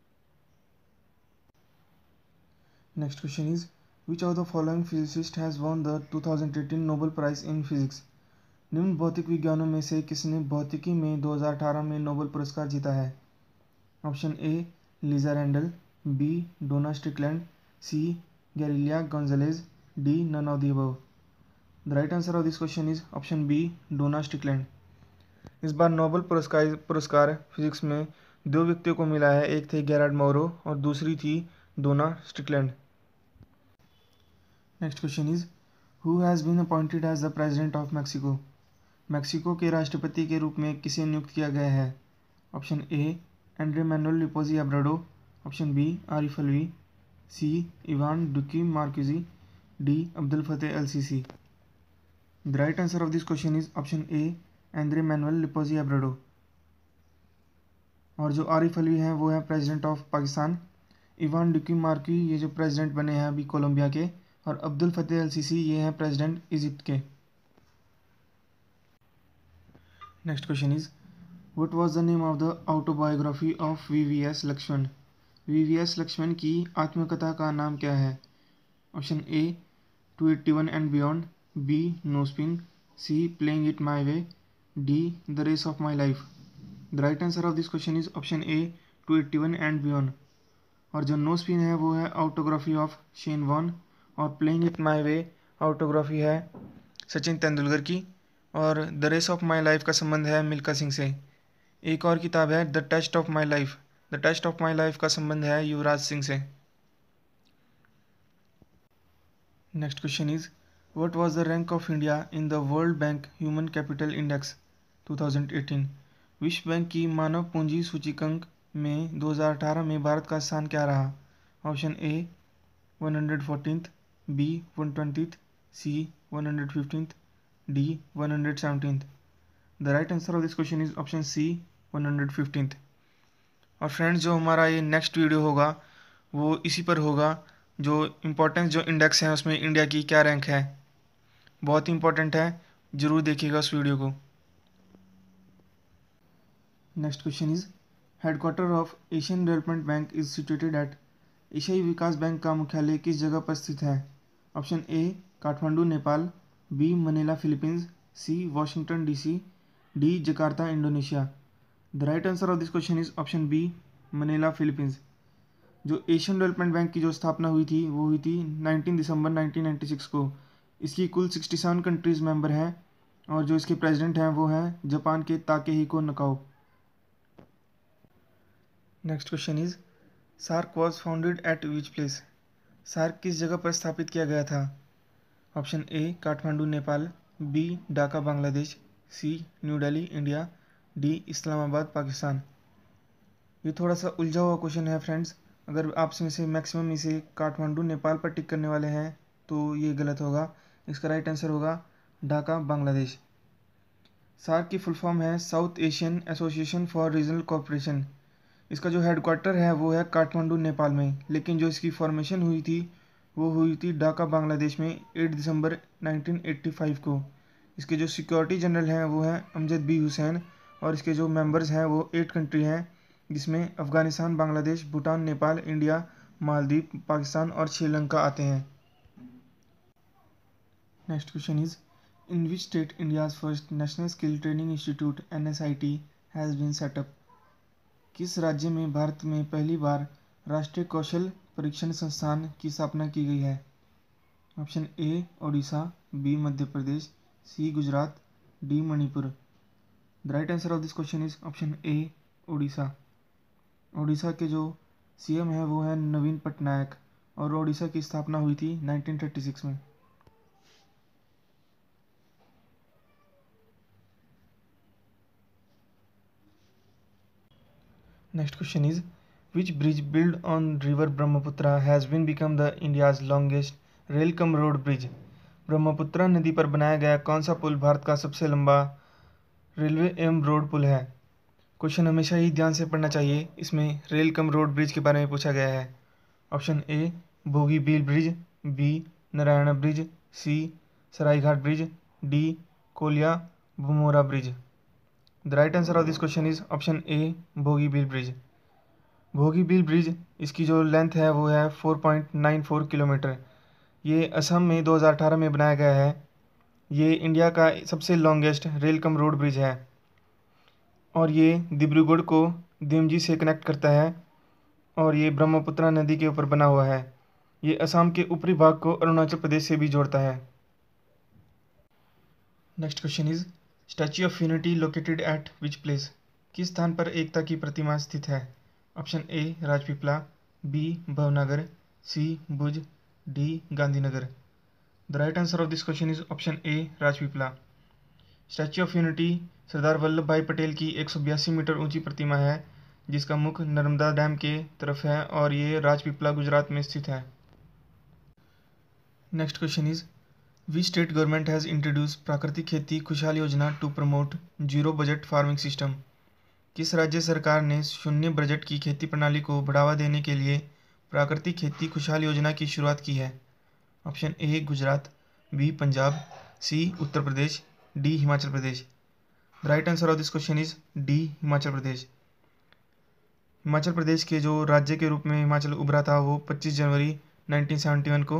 Next question is which of the following physicist has won the 2018 Nobel prize in physics? निम्न भौतिक विज्ञानों में से किसने भौतिकी में 2018 में नोबेल पुरस्कार जीता है? Option A Lisa Randall, B Donna Strickland, C Gabriela Gonzalez, D none of the above. The right answer of this question is option B Donna Strickland. इस बार नोबेल पुरस्कार फिजिक्स में 2 व्यक्तियों को मिला है, एक थे गेरार्ड मोरो और दूसरी थी Donna Strickland. Next question is who has been appointed as the president of Mexico? Mexico के राष्ट्रपति के रूप में किसे नियुक्त किया गया है? Option A Andres Manuel Lopez Obrador, option B Arif Alvi, C Ivan Duque Marquez, D Abdel Fattah el Sisi. The right answer of this question is option A Andres Manuel Lopez Obrador. और जो आरिफ अलवी हैं वो हैं president of Pakistan, Ivan Duque Marquez ये जो प्रेसिडेंट बने हैं अभी कोलंबिया के, और अब्दुल फतेह अल सीसी ये हैं प्रेसिडेंट इजिप्ट के। Next question is what was the name of the autobiography of VVS Laxman? VVS Laxman की आत्मकथा का नाम क्या है? Option A 281 and beyond, B no spin, C playing it my way, D the race of my life. The right answer of this question is option A 281 and beyond. और जो नो स्पिन है वो है ऑटोग्राफी ऑफ शेन वॉन, और playing it my way autography है सचिन तेंदुलकर की, और the race of my life का संबंध है मिल्खा सिंह से। एक और किताब है the test of my life, the test of my life का संबंध है युवराज सिंह से। Next question is what was the rank of India in the World Bank Human Capital Index 2018? विश्व बैंक की मानव पूंजी सूचकांक में 2018 में भारत का स्थान क्या रहा? Option A 114th, B 120th, C 115th, D 117th। The right answer of this question is option C 115th। और फ्रेंड्स जो हमारा ये नेक्स्ट वीडियो होगा वो इसी पर होगा, जो इम्पोर्टेंस जो इंडेक्स हैं उसमें इंडिया की क्या रैंक है, बहुत ही इंपॉर्टेंट है, ज़रूर देखिएगा उस वीडियो को। Next question is headquarter of Asian Development Bank is situated at. एशियाई विकास बैंक का मुख्यालय किस जगह पर स्थित है? Option A Kathmandu Nepal, B Manila Philippines, C Washington DC, D Jakarta Indonesia. The right answer of this question is option B Manila Philippines. जो एशियन डेवलपमेंट बैंक की जो स्थापना हुई थी वो हुई थी 19 दिसंबर 1996 को। इसकी कुल 67 कंट्रीज मेंबर हैं और जो इसके प्रेसिडेंट हैं वो हैं जापान के Takehiko Nakao. Next question is SAARC was founded at which place? SAARC किस जगह पर स्थापित किया गया था? Option A Kathmandu Nepal, B Dhaka Bangladesh, C New Delhi India, D Islamabad Pakistan. ये थोड़ा सा उलझा हुआ क्वेश्चन है फ्रेंड्स। अगर आप में से मैक्सिमम इसे काठमांडू नेपाल पर टिक करने वाले हैं तो ये गलत होगा। इसका राइट आंसर होगा ढाका बांग्लादेश। सार्क की फुल फॉर्म है South Asian Association for Regional Cooperation. इसका जो हेडक्वार्टर है वो है काठमांडू नेपाल में, लेकिन जो इसकी फॉर्मेशन हुई थी वो हुई थी ढाका बांग्लादेश में 8 दिसंबर 1985 को। इसके जो सिक्योरिटी जनरल हैं वो हैं अमजद बी हुसैन और इसके जो मेंबर्स हैं वो 8 कंट्री हैं, जिसमें अफ़गानिस्तान, बांग्लादेश, भूटान, नेपाल, इंडिया, मालदीव, पाकिस्तान और श्रीलंका आते हैं। Next question is in which state India's first National Skill Training Institute NSIT has been set up? किस राज्य में भारत में पहली बार राष्ट्रीय कौशल परीक्षण संस्थान की स्थापना की गई है? Option A Odisha, B Madhya Pradesh, C Gujarat, D Manipur. The right answer of this question is option A Odisha. Odisha के जो CM है वो है नवीन पटनायक और ओडिशा की स्थापना हुई थी 1936 में। Next question is which bridge build on river Brahmaputra has been become the India's longest rail cum road bridge? Brahmaputra नदी पर बनाया गया कौन सा पुल भारत का सबसे लंबा रेलवे एवं रोड पुल है? क्वेश्चन हमेशा ही ध्यान से पढ़ना चाहिए। इसमें रेल कम रोड ब्रिज के बारे में पूछा गया है। Option A Bogibeel bridge, B Narayan bridge, C Saraighat bridge, D Kolia Bhomora bridge. The right answer of this question is option A Bogibeel bridge. Bogibeel bridge इसकी जो लेंथ है वो है 4.94 किलोमीटर। ये असम में 2018 में बनाया गया है। ये इंडिया का सबसे longest rail cum road bridge है और ये डिब्रूगढ़ को धेमजी से कनेक्ट करता है और ये ब्रह्मपुत्रा नदी के ऊपर बना हुआ है। ये असम के ऊपरी भाग को अरुणाचल प्रदेश से भी जोड़ता है। Next question is Statue of Unity located at which place? किस स्थान पर एकता की प्रतिमा स्थित है? Option A Rajpipla, B Bhavnagar, C Bhuj, D Gandhinagar. The right answer of this question is option A Rajpipla. Statue of Unity Sardar Vallabhbhai Patel की 182 मीटर ऊंची प्रतिमा है जिसका मुख नर्मदा डैम के तरफ है और ये राजपीपला गुजरात में स्थित है। Next question is which state government has introduce Prakritik Kheti Khushhal Yojana to promote zero budget farming system? किस राज्य सरकार ने शून्य बजट की खेती प्रणाली को बढ़ावा देने के लिए प्राकृतिक खेती खुशहाल योजना की शुरुआत की है? Option A Gujarat, B Punjab, C Uttar Pradesh, D Himachal Pradesh. The right answer of this question is D Himachal Pradesh. Himachal Pradesh के जो राज्य के रूप में हिमाचल उभरा था वो 25 जनवरी 1971 को।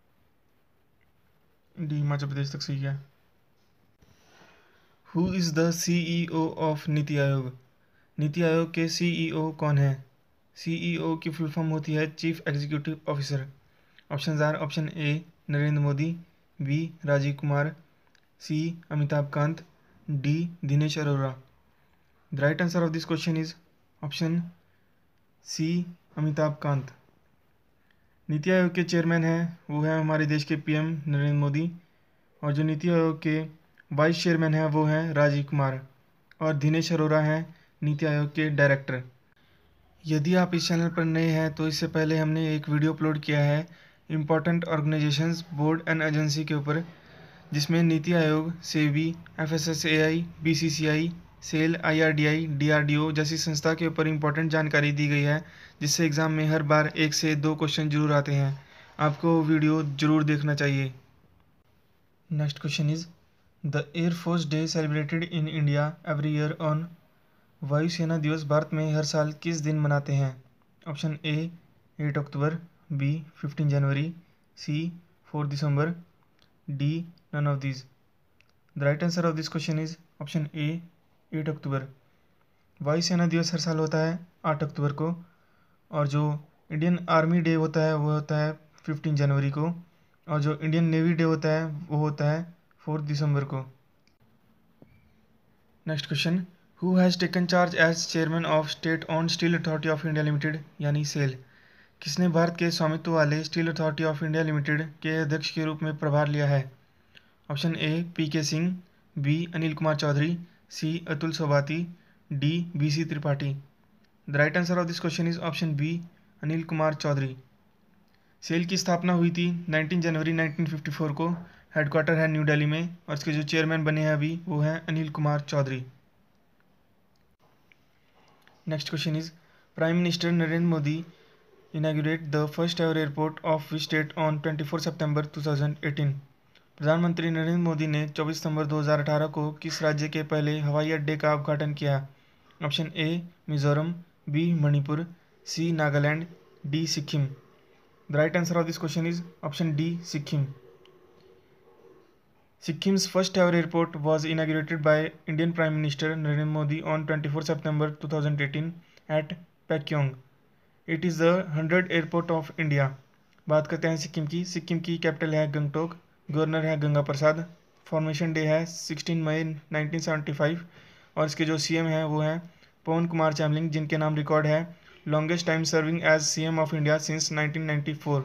डी हिमाचल प्रदेश तक सही है। Who is the CEO of NITI Aayog? नीति आयोग के CEO कौन है? CEO की फुल फॉर्म होती है chief executive officer. Option are option A Narendra Modi, B Rajiv Kumar, C Amitabh Kant, D Dinesh Arora. The right answer of this question is option C Amitabh Kant. NITI Aayog के चेयरमैन हैं वो है हमारे देश के PM नरेंद्र मोदी और जो नीति आयोग के वाइस चेयरमैन हैं वो हैं राजीव कुमार और दिनेश अरोड़ा हैं नीति आयोग के डायरेक्टर। यदि आप इस चैनल पर नए हैं तो इससे पहले हमने एक वीडियो अपलोड किया है important organisations board and agency के ऊपर, जिसमें NITI Aayog, SEBI, FSSAI, BCCI, SAIL, IRDI, DRDO जैसी संस्था के ऊपर इम्पोर्टेंट जानकारी दी गई है, जिससे एग्ज़ाम में हर बार 1 से 2 क्वेश्चन जरूर आते हैं। आपको वीडियो जरूर देखना चाहिए। Next question is the Air Force Day celebrated in India every year on? वायुसेना दिवस भारत में हर साल किस दिन मनाते हैं? Option A 8 October, B 15 January, C 4 December, D none of these. The right answer of this question is option A 8 October. वायुसेना दिवस हर साल होता है 8 अक्टूबर को, और जो इंडियन आर्मी डे होता है वो होता है 15 जनवरी को, और जो इंडियन नेवी डे होता है वो होता है 4 दिसंबर को। Next question, who has taken charge as chairman of state owned Steel Authority of India Limited यानी सेल? किसने भारत के स्वामित्व वाले Steel Authority of India Limited के अध्यक्ष के रूप में प्रभार लिया है? Option A P K. Singh, B Anil Kumar Chaudhary, C Atul Sobti, D B C. Tripathi. The right answer of this question is option B Anil Kumar Chaudhary. SAIL की स्थापना हुई थी 19 जनवरी 1954 को, हेडक्वार्टर है न्यू दिल्ली में, और इसके जो चेयरमैन बने हैं अभी वो हैं Anil Kumar Chaudhary. Next question is, prime minister Narendra Modi inaugurate the first ever airport of which state on 24 September 2018? प्रधानमंत्री नरेंद्र मोदी ने 24 सितंबर 2018 को किस राज्य के पहले हवाई अड्डे का उद्घाटन किया? Option A Mizoram, B Manipur, C Nagaland, D Sikkim. The right answer of this question is option D Sikkim. Sikkim's first ever airport was inaugurated by Indian Prime Minister Narendra Modi on 24 September 2018 at Pakyong. It is the 100th airport of India. बात करते हैं सिक्किम की। सिक्किम की कैपिटल है गंगटोक, गवर्नर है गंगा प्रसाद, फॉर्मेशन डे है 16 मई 1975, और इसके जो सीएम हैं वो हैं पवन कुमार चैमलिंग, जिनके नाम रिकॉर्ड है longest time serving as CM of India since 1994।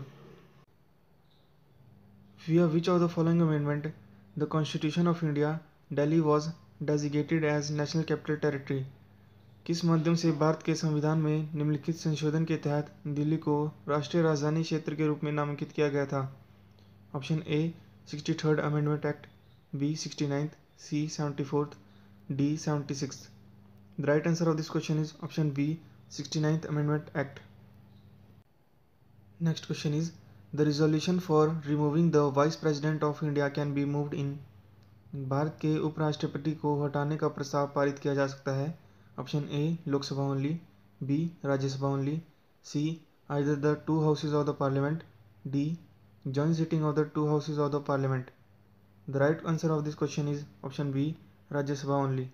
Via which of the following amendment the Constitution of India Delhi was designated as National Capital Territory? किस माध्यम से भारत के संविधान में निम्नलिखित संशोधन के तहत दिल्ली को राष्ट्रीय राजधानी क्षेत्र के रूप में नामांकित किया गया था? Option A 63rd amendment act, B 69th, C 74th, D 76th। The right answer of this question is option B 69th amendment act. Next question is, the resolution for removing the vice president of India can be moved in? Bharat के उपराष्ट्रपति को हटाने का प्रस्ताव पारित किया जा सकता है। Option A Lok Sabha only, B Rajya Sabha only, C either the two houses of the parliament, D joint sitting of the two houses of the parliament. The right answer of this question is option B Rajya Sabha only.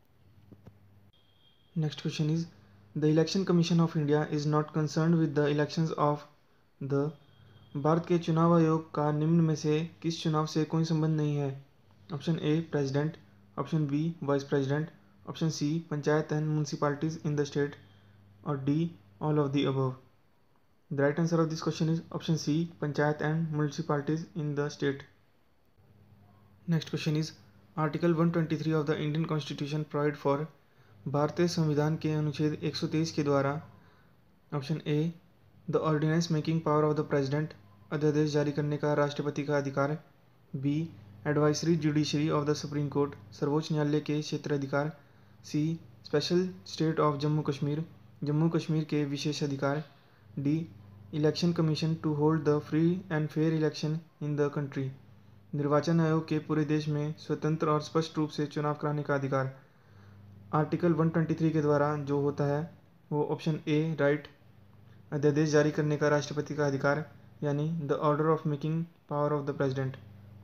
Next question is, the Election Commission of India is not concerned with the elections of the? Bharat के चुनाव आयोग का निम्न में से किस चुनाव से कोई संबंध नहीं है? Option A president, option B vice president, option C panchayat and municipalities in the state, और D all of the above. The right answer of this question is option C panchayat and municipalities in the state. Next question is, article 123 of the Indian constitution provide for? भारतीय संविधान के अनुच्छेद 123 के द्वारा option A the ordinance making power of the president, अध्यादेश जारी करने का राष्ट्रपति का अधिकार, B advisory judiciary of the Supreme Court, सर्वोच्च न्यायालय के क्षेत्राधिकार, C special state of Jammu Kashmir, Jammu Kashmir के विशेष अधिकार, D election commission to hold the free and fair election in the country, निर्वाचन आयोग के पूरे देश में स्वतंत्र और स्पष्ट रूप से चुनाव कराने का अधिकार। आर्टिकल 123 के द्वारा जो होता है वो ऑप्शन ए राइट, अध्यादेश जारी करने का राष्ट्रपति का अधिकार, यानी the order of making power of the president.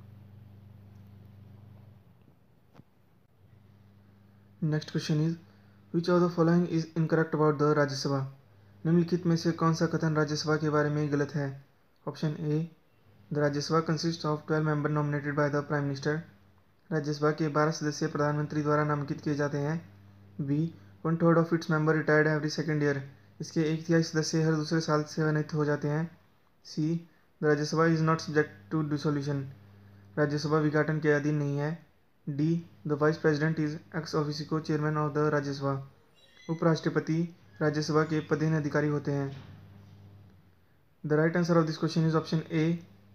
Next question is, which of the following is incorrect about the Rajya Sabha? निम्नलिखित में से कौन सा कथन राज्यसभा के बारे में गलत है? Option A the Rajya Sabha consist of 12 member nominated by the prime minister, Rajya Sabha के 12 सदस्य प्रधानमंत्री द्वारा नामांकित किए जाते हैं। B 1/3 of its member retired every second year, इसके 1/3 सदस्य हर दूसरे साल सेवानिवृत्त हो जाते हैं। C the Rajya Sabha is not subject to dissolution, Rajya Sabha विघटन के अधीन नहीं है। D the vice president is ex officio chairman of the Rajya Sabha, उपराष्ट्रपति राज्यसभा के पदेन अधिकारी होते हैं। The right answer of this question is option A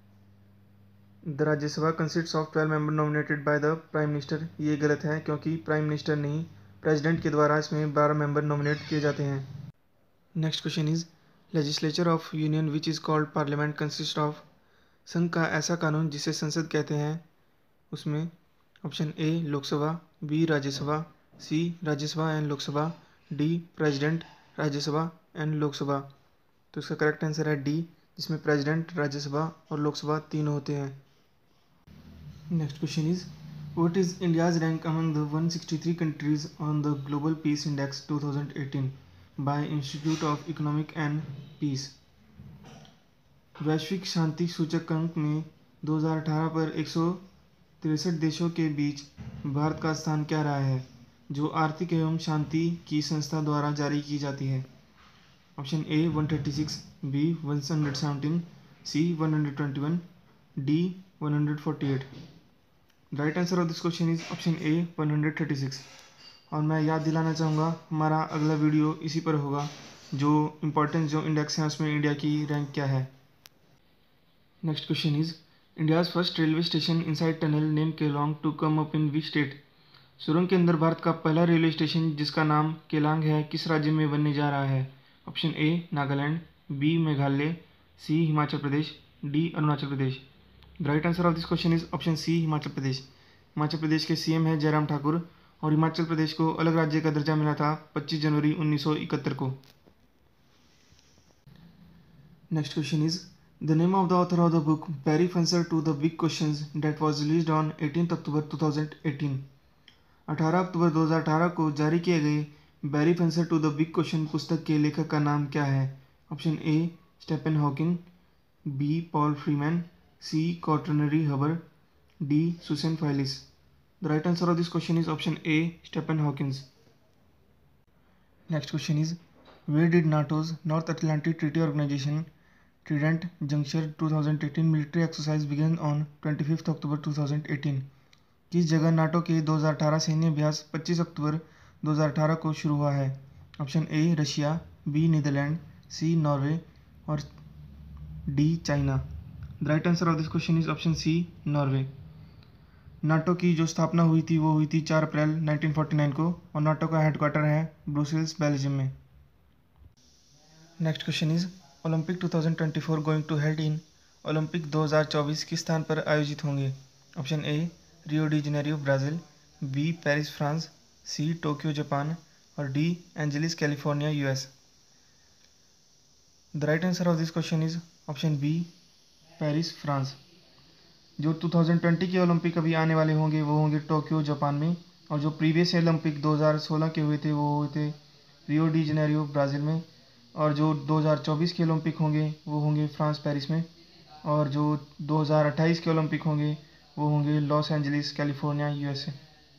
the Rajya Sabha consists of 12 member nominated by the prime minister. ये गलत है क्योंकि प्राइम मिनिस्टर नहीं, प्रेसिडेंट के द्वारा इसमें 12 मेंबर नॉमिनेट किए जाते हैं। Next question is, legislature of union which is called parliament consist of? संघ का ऐसा कानून जिसे संसद कहते हैं उसमें option A Lok Sabha, B Rajya Sabha, C Rajya Sabha and Lok Sabha, D president Rajya Sabha and Lok Sabha. तो इसका करेक्ट आंसर है डी, जिसमें प्रेसिडेंट, राज्यसभा और लोकसभा तीनों होते हैं। Next question is what is India's rank among the 163 countries on the global peace index 2018 bye institute of economic and peace. वैश्विक शांति सूचकांक में 2018 पर 163 देशों के बीच भारत का स्थान क्या रहा है, जो आर्थिक एवं शांति की संस्था द्वारा जारी की जाती है। Option A 136, B 117, C 121, D 148। Right answer of this question is option A 136। और मैं याद दिलाना चाहूँगा हमारा अगला वीडियो इसी पर होगा, जो इम्पोर्टेंट जो इंडेक्स हैं उसमें इंडिया की रैंक क्या है। Next question is India's first railway station inside tunnel name Keylong to come up in which state. सुरंग के अंदर भारत का पहला रेलवे स्टेशन जिसका नाम केलांग है किस राज्य में बनने जा रहा है। Option A Nagaland, B Meghalaya, C Himachal Pradesh, D Arunachal Pradesh. The right answer of this question is option C Himachal Pradesh. Himachal Pradesh के सीएम है जयराम ठाकुर और हिमाचल प्रदेश को अलग राज्य का दर्जा मिला था 25 जनवरी 1971 को। Next question is The name of the author of the book Brief Answer to the Big Questions that was released on 18th October 2018। 18 अक्टूबर 2018 को जारी किए गए Brief Answer to the Big Question पुस्तक के लेखक का नाम क्या है। Option A Stephen Hawking, B Paul Freeman, C Courtney Huber, D Susan Phyllis. The right answer of this question is option A Stephen Hawkins. Next question is where did NATO's North Atlantic Treaty Organization Trident Juncture 2018 military exercise began on 25th October 2018। किस जगह नाटो के 2018 सैन्य अभ्यास 25 अक्टूबर 2018 को शुरू हुआ है। Option A Russia, B Netherland, C Norway और D China. The right answer of this question is option C Norway. NATO की जो स्थापना हुई थी वो हुई थी 4 अप्रैल 1949 को और नाटो का हेडक्वार्टर है ब्रुसेल्स बेल्जियम में। Next question is Olympic 2024 going to held in. Olympic 2024 किस स्थान पर आयोजित होंगे। Option A Rio de Janeiro Brazil, B Paris France, C Tokyo Japan और D Angeles California US. The right answer of this question is option B Paris France. जो 2020 के ओलंपिक अभी आने वाले होंगे वो होंगे टोक्यो जापान में, और जो प्रीवियस ओलंपिक 2016 के हुए थे वो हुए थे रियो डी जेनेरियो ब्राज़ील में, और जो 2024 के ओलंपिक होंगे वो होंगे फ्रांस पेरिस में, और जो 2028 के ओलंपिक होंगे वो होंगे Los Angeles California USA.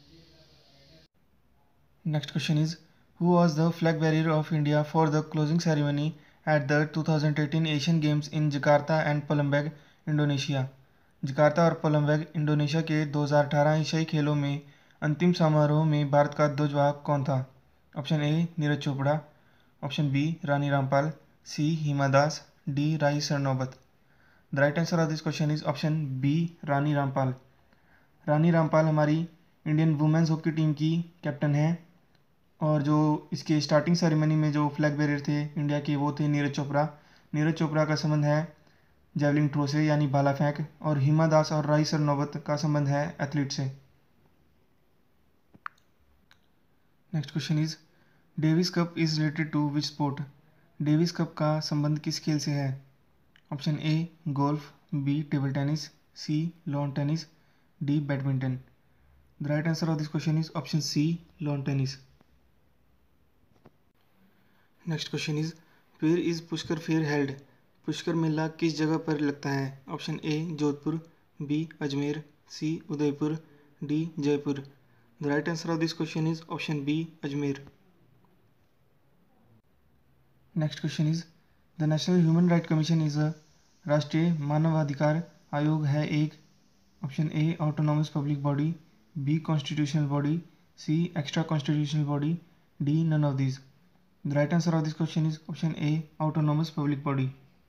Next question is who was the flag barrier of India for the closing ceremony at the 2018 Asian Games in Jakarta and Palembang Indonesia. Jakarta और पलम्बैग इंडोनेशिया के 2018 एशियाई खेलों में अंतिम समारोह में भारत का ध्वजवाहक कौन था। Option A Neeraj Chopra, option B Rani Rampal, C Hima Das, D Rahi Sarnobat. The right answer of this question is option B Rani Rampal. Rani Rampal हमारी इंडियन वुमेन्स हॉकी टीम की कैप्टन है, और जो इसके स्टार्टिंग सेरेमनी में जो फ्लैग बेरर थे इंडिया के वो थे नीरज चोपड़ा। नीरज चोपड़ा का संबंध है जेवलिन थ्रो से यानी भाला फेंक, और हिमा दास और राही सरनोबत का संबंध है एथलीट से। Next question is Davis Cup is related to which sport. Davis Cup का संबंध किस खेल से है। Option A golf, B table tennis, C lawn tennis, D badminton. The right answer of this question is option C lawn tennis. Next question is where is Pushkar fair held. Pushkar मेला किस जगह पर लगता है। Option A Jodhpur, B Ajmer, C Udaipur, D Jaipur. The right answer of this question is option B Ajmer. Next question is the national human right commission is a राष्ट्रीय मानवाधिकार आयोग है एक। Option A autonomous public body, B constitutional body, C extra constitutional body, D none of this. The right answer of this question is option A autonomous public body.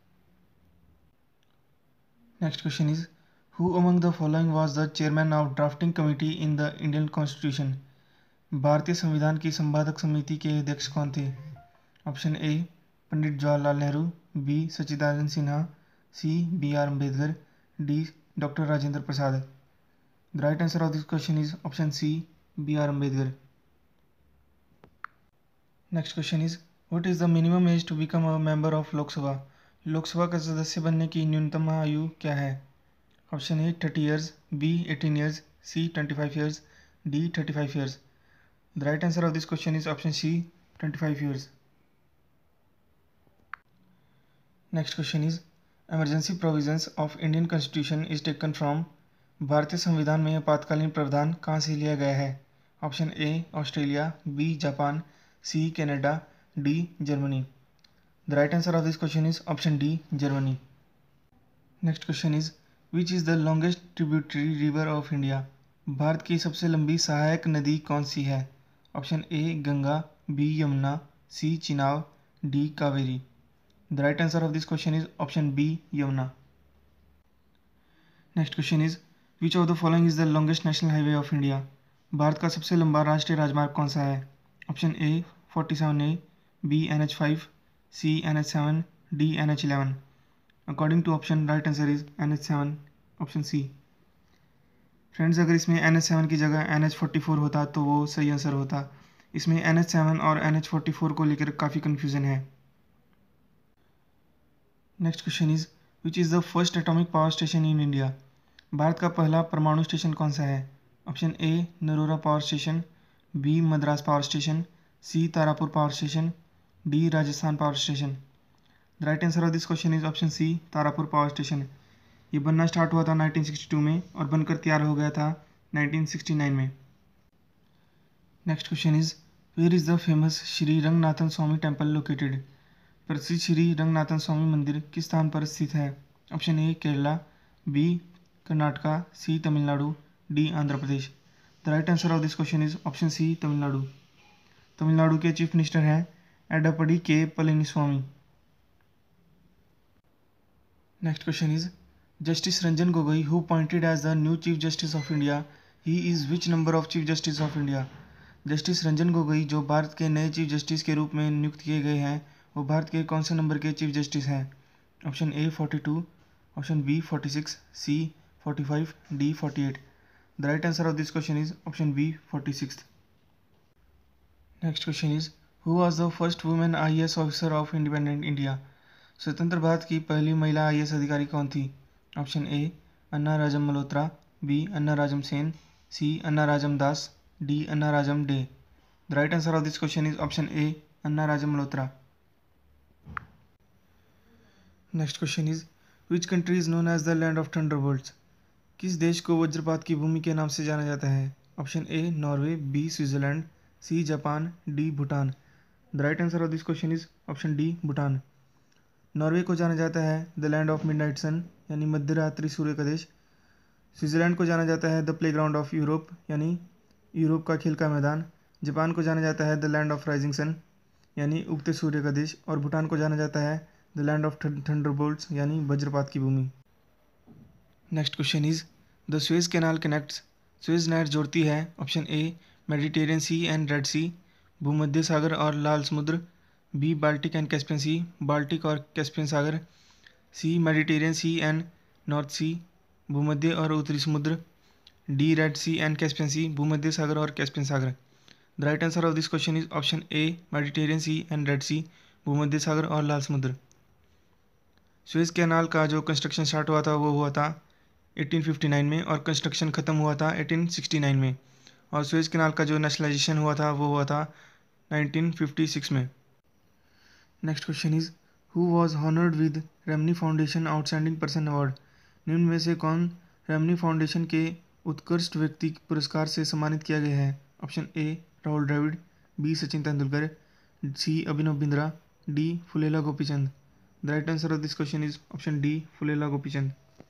Next question is who among the following was the chairman of drafting committee in the Indian constitution. भारतीय संविधान की संपादक समिति के अध्यक्ष कौन थे। Option A Pandit Jawaharlal Nehru, B Sachchidanand Sinha, C B R Ambedkar, D doctor Rajendra Prasad. The right answer of this question is option C B R Ambedkar. Next question is what is the minimum age to become a member of Lok Sabha? Lok Sabha का सदस्य बनने की न्यूनतम आयु क्या है? Option A 30 years, B 18 years, C 25 years, D 35 years. The right answer of this question is option C 25 years. Next question is emergency provisions of Indian constitution is taken from. भारतीय संविधान में आपातकालीन प्रावधान कहाँ से लिया गया है? Option A Australia, B Japan, C Canada, D Germany. The right answer of this question is option D Germany. Next question is which is the longest tributary river of India? Bharat की सबसे लंबी सहायक नदी कौन सी है? Option A Ganga, B Yamuna, C Chenab, D Kaveri. The right answer of this question is option B Yamuna. Next question is which of the following is the longest national highway of India? Bharat का सबसे लंबा राष्ट्रीय राजमार्ग कौन सा है? Option A 47A, B NH5, C NH7, D NH11। According to option right answer is NH7, option C. Friends, अगर इसमें NH7 की जगह NH44 होता तो वो सही आंसर होता। इसमें NH7 और NH44 को लेकर काफ़ी कन्फ्यूज़न है। Next question is which is the first atomic power station in India? Bharat का पहला परमाणु स्टेशन कौन सा है? Option A Narora power station, B Madras power station, C Tarapur power station, D Rajasthan power station. The right answer of this question is option C Tarapur power station. ये बनना स्टार्ट हुआ था 1962 में और बनकर तैयार हो गया था 1969 में। Next question is where is the famous Shri Ranganathan Swamy temple located? प्रसिद्ध श्री रंगनाथन स्वामी मंदिर किस स्थान पर स्थित है? Option A Kerala, B Karnataka, C Tamil Nadu, D Andhra Pradesh. The right answer of this question is option C Tamil Nadu. Tamil Nadu के चीफ मिनिस्टर हैं Edappadi K Palaniswami. Next question is justice Ranjan Gogoi who appointed as the new chief justice of India, he is which number of chief justice of India? Justice Ranjan Gogoi जो भारत के नए चीफ जस्टिस के रूप में नियुक्त किए गए हैं वो भारत के कौन से नंबर के चीफ जस्टिस हैं? Option A 42, option B 46, C 45, D 48। The right answer of this question is option B 46। Next question is who was the first women IAS officer of independent India? स्वतंत्र भारत की पहली महिला IAS अधिकारी कौन थी? Option A Anna Rajam Malhotra, B Anna Rajam Sen, C Anna Rajam Das, D Anna Rajam De. The right answer of this question is option A Anna Rajam Malhotra. Next question is which country is known as the land of thunderbolts? किस देश को वज्रपात की भूमि के नाम से जाना जाता है? Option A Norway, B Switzerland, C Japan, D Bhutan. The right answer of this question is option D Bhutan. Norway को जाना जाता है the land of midnight sun यानी मध्यरात्रि सूर्य का देश। स्विट्जरलैंड को जाना जाता है द प्लेग्राउंड ऑफ यूरोप यानी यूरोप का खेल का मैदान। जापान को जाना जाता है the land of rising sun यानी उगते सूर्य का देश। और भूटान को जाना जाता है द लैंड ऑफ थंडरबोल्ट्स यानी वज्रपात की भूमि। Next question is the Suez canal connects, Suez नहर जोड़ती है option A Mediterranean sea and red sea, भूमध्य सागर और लाल समुद्र, B Baltic and Caspian sea, Baltic और कैस्पियन सागर, C Mediterranean sea and north sea, भूमध्य और उत्तरी समुद्र, D red sea and Caspian sea, भूमध्य सागर और कैस्पियन सागर। The right answer of this question is option A Mediterranean sea and red sea, भूमध्य सागर और लाल समुद्र। स्वेज कैनाल का जो कंस्ट्रक्शन स्टार्ट हुआ था वो हुआ था 1859 में और कंस्ट्रक्शन ख़त्म हुआ था 1869 में। और स्वेज कैनाल का जो नेशनलाइजेशन हुआ था वो हुआ था 1956 में। Next question is who was honoured with Ramon foundation outstanding person award? निम्न में से कौन रेमनी फाउंडेशन के उत्कृष्ट व्यक्ति पुरस्कार से सम्मानित किया गया है? Option A Rahul Dravid, B Sachin Tendulkar, C Abhinav Bindra, D Pullela Gopichand. The right answer of this question is option D Pullela Gopichand.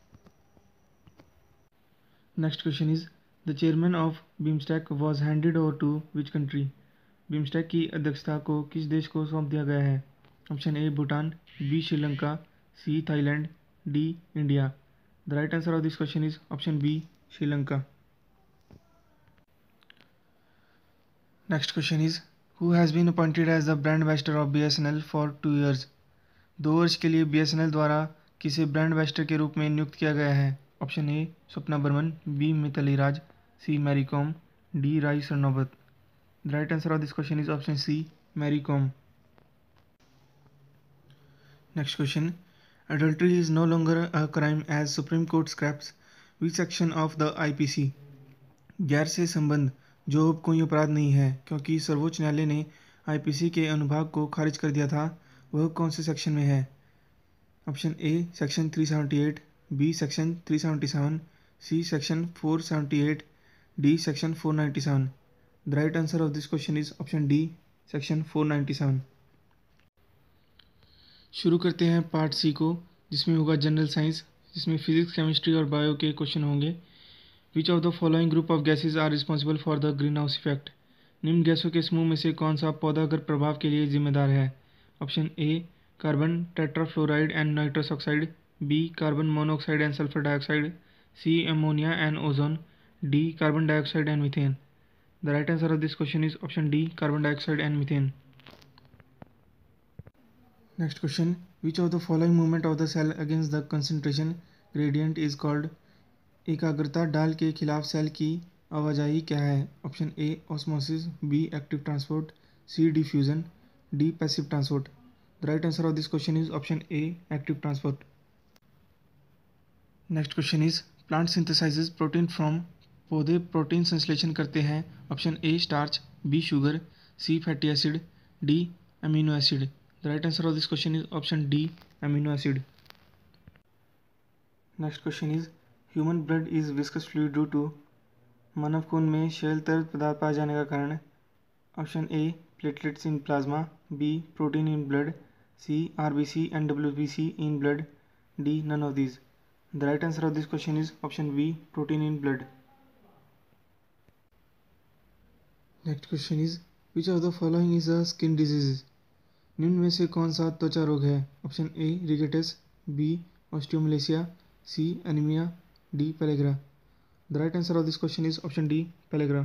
Next question is the chairman of BIMSTEC was handed over to which country? BIMSTEC की अध्यक्षता को किस देश को सौंप दिया गया है? Option A Bhutan, B Sri Lanka, C Thailand, D India. The right answer of this question is option B Sri Lanka. Next question is who has been appointed as the brand ambassador of BSNL for 2 years? 2 वर्ष के लिए BSNL द्वारा किसे ब्रांड एम्बेसडर के रूप में नियुक्त किया गया है? Option A Swapna Barman, B Mithali Raj, C Mary Kom, D Rahi Sarnobat. The right answer of this question is option C Mary Kom. Next question, adultery is no longer a crime as Supreme Court scraps which section of the IPC? गैर से संबंध जो अब कोई अपराध नहीं है क्योंकि सर्वोच्च न्यायालय ने आईपीसी के अनुभाग को खारिज कर दिया था, वह कौन से सेक्शन में है? Option A section 378, B section 377, C section 478, D section 497। The right answer of this question is option D section 497। शुरू करते हैं पार्ट सी को, जिसमें होगा जनरल साइंस, जिसमें फिजिक्स, केमिस्ट्री और बायो के क्वेश्चन होंगे। Which of the following group of gases are responsible for the green house effect? निम्न गैसों के समूह में से कौन सा पौधागत प्रभाव के लिए जिम्मेदार है? Option A carbon tetrafluoride and nitrous oxide, B carbon monoxide and sulphur dioxide, C ammonia and ozone, D carbon dioxide and methane. The right answer of this question is option D carbon dioxide and methane. Next question, which of the following movement of the cell against the concentration gradient is called? एकाग्रता ढाल के खिलाफ सेल की आवाजाही क्या है? Option A osmosis, B active transport, C diffusion, D passive transport. The right answer of this question is option A active transport. Next question is plant synthesises protein from? पौधे प्रोटीन संश्लेषण करते हैं। Option A starch, B sugar, C fatty acid, D amino acid. The right answer of this question is option D amino acid. Next question is human blood is viscous fluid due to? मानव खून में शेल तरल पदार्थ पाए जाने का कारण? Option A platelets in plasma, B protein in blood, C RBC and WBC in blood, D none of these. The right answer of this question is option B protein in blood. Next question is which of the following is a skin disease? निम्न में से कौन सा त्वचा रोग है? Option A rickets, B osteomalacia, C anaemia, D pellagra. The right answer of this question is option D pellagra.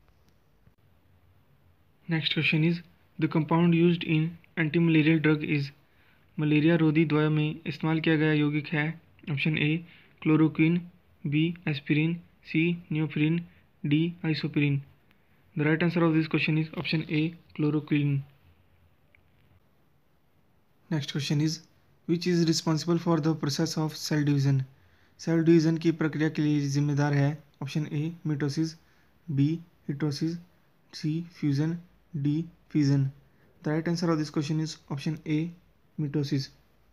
Next question is the compound used in anti malarial drug is? Malaria रोधी दवा में इस्तेमाल किया गया यौगिक है। Option A chloroquine, B aspirin, C neophyrin, D isopyrin. The right answer of this question is option A chloroquine. Next question is which is responsible for the process of cell division? Cell division की प्रक्रिया के लिए जिम्मेदार है। Option A mitosis, B hitosis, C fusion, D fission. The right answer of this question is option A mitosis.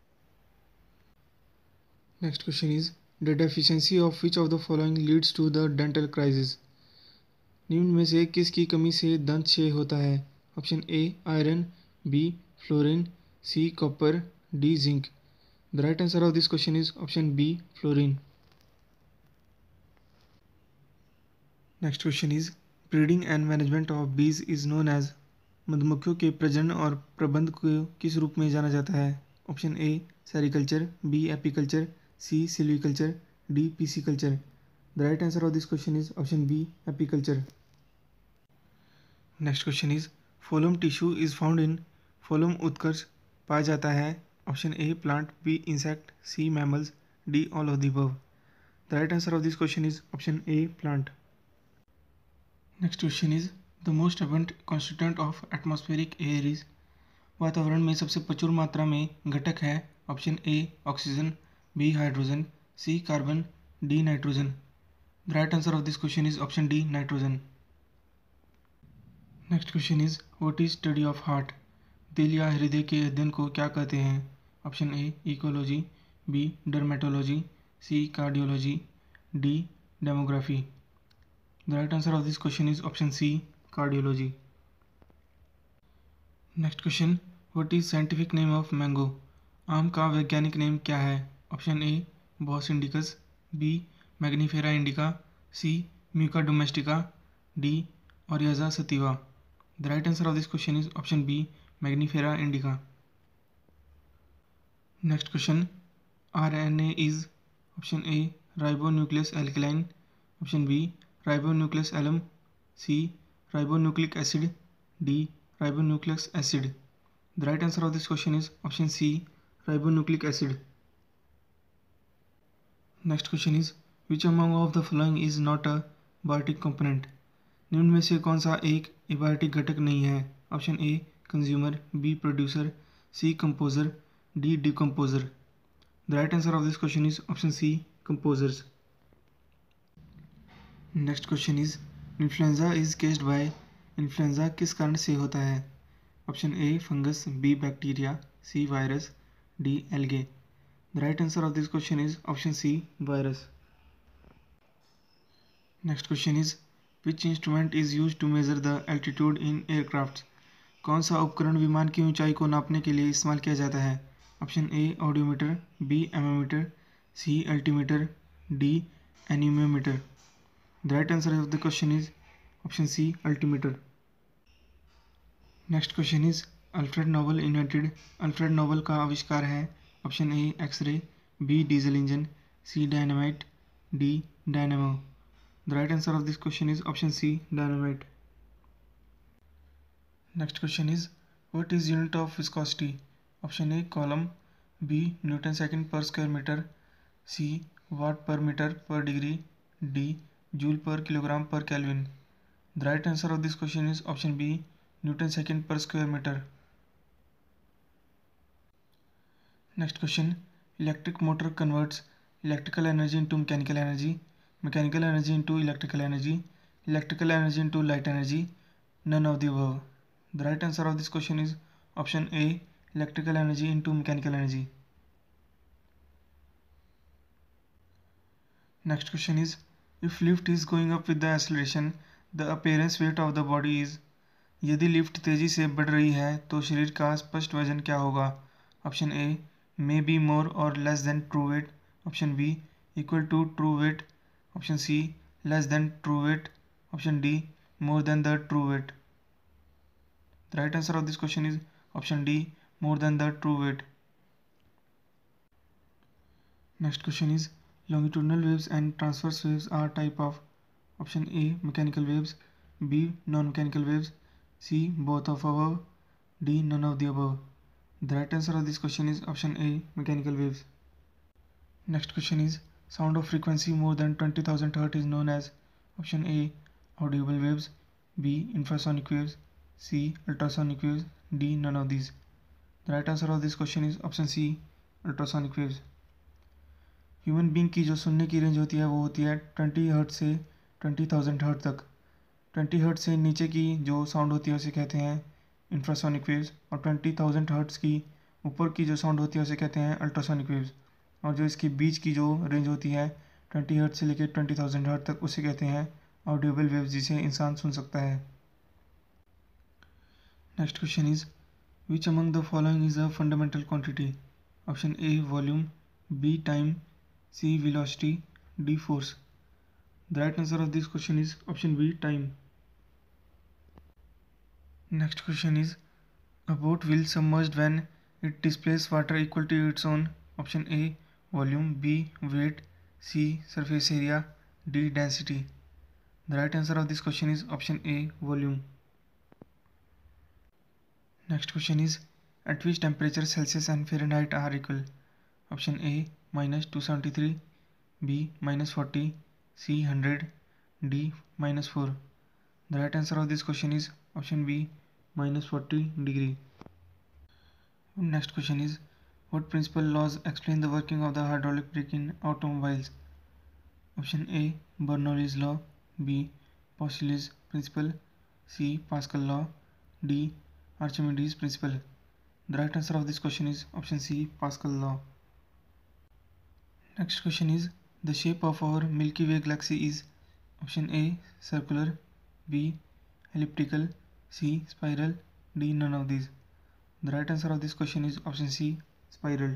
Next question is the deficiency of which of the following leads to the dental crisis? निम्न में से किसकी कमी से दंत क्षय होता है? Option A iron, B fluorine, C copper, D zinc. The right answer of this question is option B fluorine. Next question is breeding and management of bees is known as? मधुमक्खियों के प्रजनन और प्रबंध को किस रूप में जाना जाता है? Option A sericulture, B apiculture, C silviculture, D pisciculture. The right answer of this question is option B apiculture. Next question is phloem tissue is found in? Phloem उत्कर्ष पाया जाता है। Option A plant, B insect, C mammals, D all of the above. The right answer of this question is option A plant. Next question is the most abundant constituent of atmospheric air is? वातावरण में सबसे प्रचुर मात्रा में घटक है। Option A oxygen, B hydrogen, C carbon, D nitrogen. The right answer of this question is option D nitrogen. Next question is what is study of heart? दिल या हृदय के अध्ययन को क्या कहते हैं? Option A ecology, B dermatology, C cardiology, D demography. The right answer of this question is option C cardiology. Next question what is scientific name of mango? आम का वैज्ञानिक नेम क्या है? Option A bos indicus, B mangifera indica, C musca domestica, D oryza sativa. The right answer of this question is option B mangifera indica. Next question RNA is? Option A ribonucleus alkaline, option B ribonucleus alum, C ribonucleic acid, D ribonucleus acid. The right answer of this question is option C ribonucleic acid. Next question is which among of the following is not a biotic component? निम्न में से कौन सा एक एबायोटिक घटक नहीं है? Option A consumer, B. producer, C. composer, D. decomposer. The right answer of this question is option C. composers. Next question is influenza is caused by. इन्फ्लुएंजा किस कारण से होता है? Option A fungus, B bacteria, C virus, D algae. The right answer of this question is option C. virus. Next question is which instrument is used to measure the altitude in aircrafts? कौन सा उपकरण विमान की ऊंचाई को नापने के लिए इस्तेमाल किया जाता है? Option A audiometer, B ammeter, C altimeter, D anemometer. The right answer of the question is option C. altimeter. Next question is Alfred Nobel invented. Alfred Nobel का आविष्कार है. Option A x ray, B diesel engine, C dynamite, D dynamo. The right answer of this question is option C. dynamite. Next question is what is unit of viscosity? Option A coulomb, B newton second per square metre, C watt per metre per degree, D joule per kilogram per kelvin. The right answer of this question is option B. Newton second per square metre. Next question electric motor converts electrical energy into mechanical energy, mechanical energy into electrical energy, electrical energy into light energy, none of the above. The right answer of this question is option A. electrical energy into mechanical energy. Next question is if lift is going up with the acceleration, the appearance weight of the body is. यदि लिफ्ट तेजी से बढ़ रही है तो शरीर का स्पष्ट वजन क्या होगा? Option A may be more or less than true weight, option B equal to true weight, option C less than true weight, option D more than the true weight. The right answer of this question is option D, more than the true weight. Next question is longitudinal waves and transverse waves are type of. option A mechanical waves, B non-mechanical waves, C both of above, D none of the above. The right answer of this question is option A. mechanical waves. Next question is sound of frequency more than 20,000 Hz is known as. option A. audible waves, B. infrasonic waves, C. ultrasonic waves, D. none of these. The right answer of this question is option C. ultrasonic waves. Human being की जो सुनने की रेंज होती है वो होती है 20 हर्ट्ज से 20,000 हर्ट्ज तक. 20 हर्ट्ज से नीचे की जो साउंड होती है उसे कहते हैं इंफ्रासोनिक वेव्स, और 20,000 हर्ट्ज की ऊपर की जो साउंड होती है उसे कहते हैं अल्ट्रासोनिक वेव्स, और जो इसके बीच की जो रेंज होती है 20 हर्ट्ज से लेकर 20,000 हर्ट्ज तक उसे कहते हैं ऑडियोबल वेव्स, जिसे इंसान सुन सकता है. Next question is which among the following is a fundamental quantity. Option A volume, B time, C velocity, D force. The right answer of this question is option B time. Next question is a boat will submerged when it displays water equal to its own. option A volume, B weight, C surface area, D density. The right answer of this question is option A volume. Next question is at which temperature Celsius and Fahrenheit are equal. option A -273, B -40, C 100, D -4. The right answer of this question is option B -40 degree. Next question is what principal laws explain the working of the hydraulic brake in automobiles. option A Bernoulli's law, B Paul's principle, C Pascal law, D Archimedes principle. The right answer of this question is option C Pascal law. Next question is the shape of our Milky Way galaxy is. option A circular, B elliptical, C spiral, D none of these. The right answer of this question is option C spiral.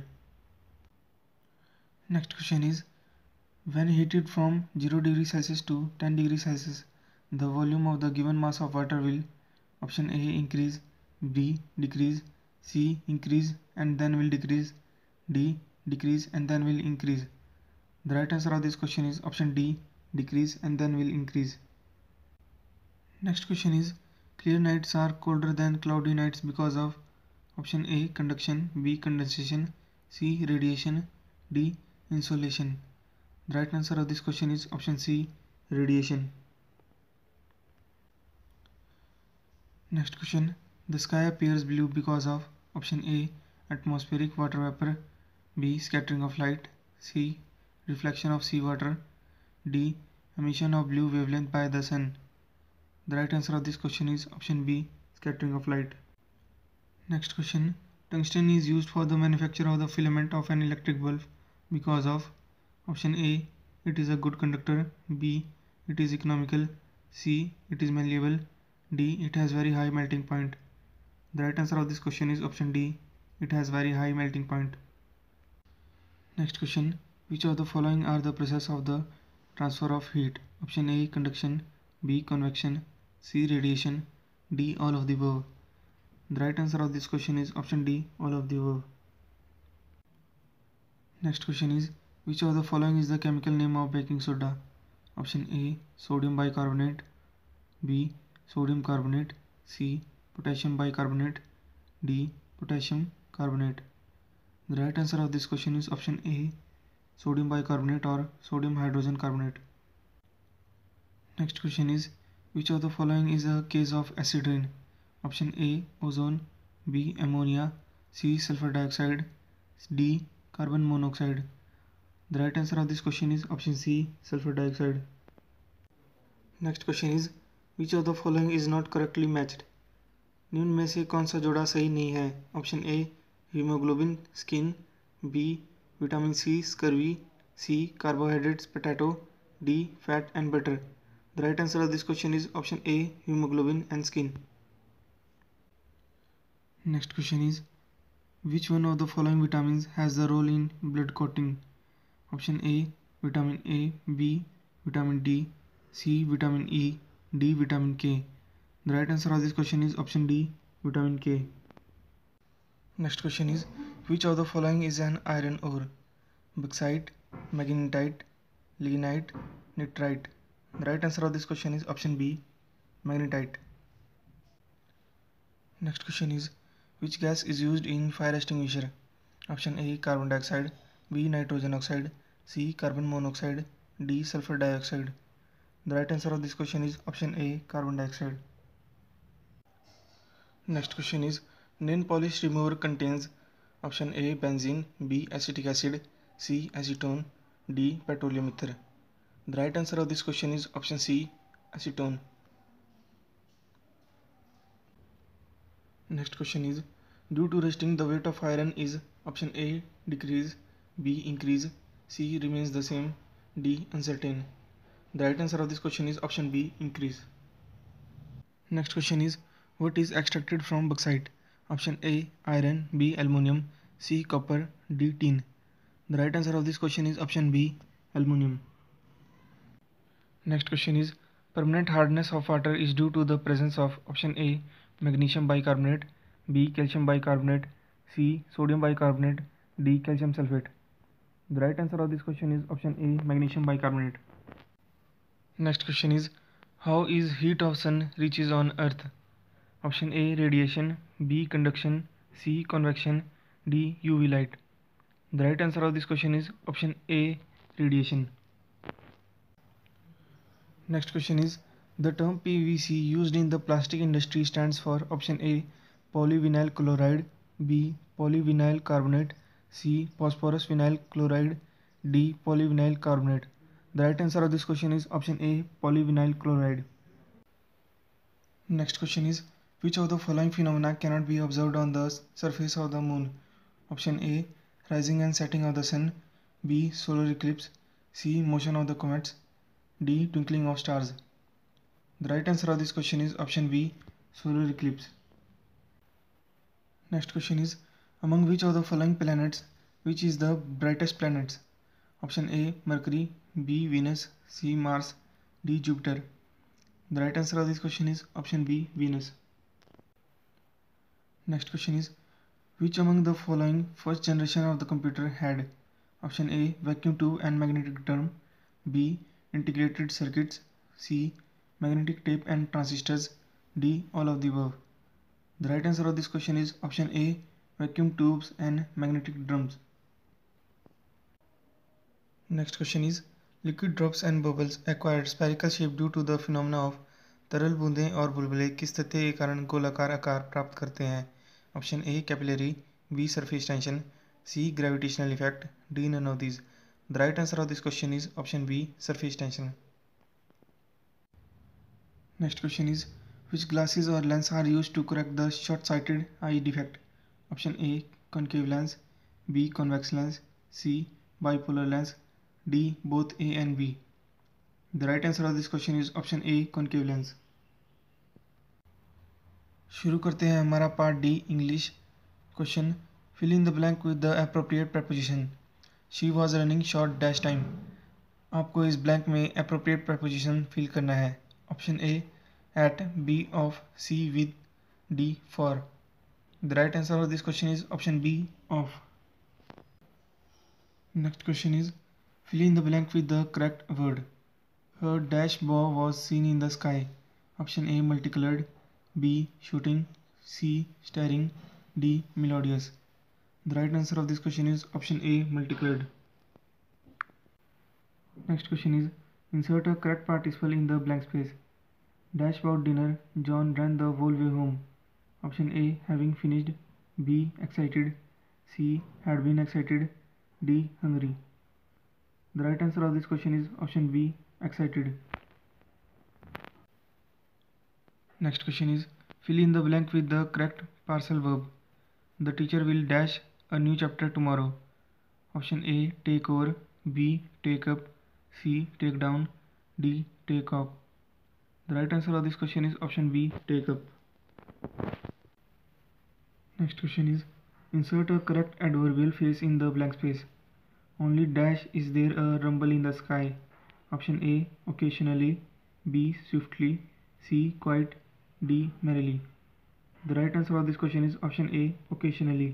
Next question is when heated from 0 degree Celsius to 10 degree Celsius, the volume of the given mass of water will. option A increase, B decrease, C increase and then will decrease, D decrease and then will increase. The right answer of this question is option D decrease and then will increase. Next question is clear nights are colder than cloudy nights because of. option A conduction, B condensation, C radiation, D insolation. The right answer of this question is option C radiation. Next question The sky appears blue because of option A, atmospheric water vapor, B, scattering of light, C, reflection of seawater, D, emission of blue wavelength by the sun. The right answer of this question is option B, scattering of light. Next question. Tungsten is used for the manufacture of the filament of an electric bulb because of option A, it is a good conductor, B, it is economical, C, it is malleable, D, it has very high melting point. The right answer of this question is option D, it has very high melting point. Next question. Which of the following are the process of the transfer of heat? Option A, conduction, B, convection, C, radiation, D, all of the above. The right answer of this question is option D, all of the above. Next question is, which of the following is the chemical name of baking soda? Option A, sodium bicarbonate, B, sodium carbonate, C, potassium bicarbonate, D, potassium carbonate. The right answer of this question is option A, sodium bicarbonate or sodium hydrogen carbonate. Next question is, which of the following is a case of acid rain? Option A, ozone, B, ammonia, C, sulfur dioxide, D, carbon monoxide. The right answer of this question is option C, sulfur dioxide. Next question is, which of the following is not correctly matched? निम्न में से कौन सा जोड़ा सही नहीं है? Option A, haemoglobin skin, B, vitamin C scurvy, C, carbohydrates potato, D, fat and butter. The right answer of this question is option A, hemoglobin and skin. Next question is, which one of the following vitamins has the role in blood clotting? Option A, vitamin A, B, vitamin D, C, vitamin E, D, vitamin K. The right answer of this question is option D, vitamin K. Next question is, which of the following is an iron ore? Bauxite, magnetite, lignite, nitrite. The right answer of this question is option B, magnetite. Next question is, which gas is used in fire extinguisher? Option A, carbon dioxide, B, nitrogen oxide, C, carbon monoxide, D, sulfur dioxide. The right answer of this question is option A, carbon dioxide. Next question is, nail polish remover contains option A, benzene, B, acetic acid, C, acetone, D, petroleum ether. The right answer of this question is option C, acetone. Next question is, due to rusting the weight of iron is option A, decrease, B, increase, C, remains the same, D, uncertain. The right answer of this question is option B, increase. Next question is, what is extracted from bauxite? Option A, iron, B, aluminium, C, copper, D, tin. The right answer of this question is option B, aluminium. Next question is, permanent hardness of water is due to the presence of option A, magnesium bicarbonate, B, calcium bicarbonate, C, sodium bicarbonate, D, calcium sulfate. The right answer of this question is option A, magnesium bicarbonate. Next question is, how is heat of sun reaches on earth? Option A, radiation, B, conduction, C, convection, D, UV light. The right answer of this question is option A, radiation. Next question is, the term PVC used in the plastic industry stands for option A, polyvinyl chloride, B, polyvinyl carbonate, C, phosphorus vinyl chloride, D, polyvinyl carbonate. The right answer of this question is option A, polyvinyl chloride. Next question is, which of the following phenomena cannot be observed on the surface of the moon? Option A, rising and setting of the sun, B, solar eclipse, C, motion of the comets, D, twinkling of stars. The right answer of this question is option B, solar eclipse. Next question is, among which of the following planets, which is the brightest planet? Option A, Mercury, B, Venus, C, Mars, D, Jupiter. The right answer of this question is option B, Venus. Next question is, which among the following first generation of the computer had? Option A, vacuum tube and magnetic drum, B, integrated circuits, C, magnetic tape and transistors, D, all of the above. The right answer of this question is option A, vacuum tubes and magnetic drums. Next question is, liquid drops and bubbles acquired spherical shape due to the phenomena of तरल बूंदें और बुलबुले किस तथ्य के कारण गोलाकार आकार प्राप्त करते हैं? Option A capillary, B surface tension, C gravitational effect, D none of these. The right answer of this question is option B surface tension. Next question is which glasses or lens are used to correct the short-sighted eye defect? Option A concave lens, B convex lens, C bipolar lens, D both A and B. The right answer of this question is option A concave lens. शुरू करते हैं हमारा part D English question. Fill in the blank with the appropriate preposition. She was running short dash time. आपको इस ब्लैंक में एप्रोप्रिएट प्रपोजिशन फिल करना है। ऑप्शन ए at, B of, C with, D for. The right answer of this question is option B of. Next question is fill in the blank with the correct word. Her dash bow was seen in the sky. Option A multicolored, B shooting, C staring, D melodious. The right answer of this question is option A multicolored. Next question is insert a correct participle in the blank space. Dash about dinner, John ran the whole way home. Option A having finished, B excited, C had been excited, D hungry. The right answer of this question is option B excited. Next question is fill in the blank with the correct partial verb. The teacher will dash a new chapter tomorrow. Option A take over, B take up, C take down, D take off. The right answer of this question is option B take up. Next question is insert a correct adverbial phrase in the blank space. Only dash is there a rumble in the sky. Option A occasionally, B swiftly, C quiet, D merrily. The right answer of this question is option A occasionally.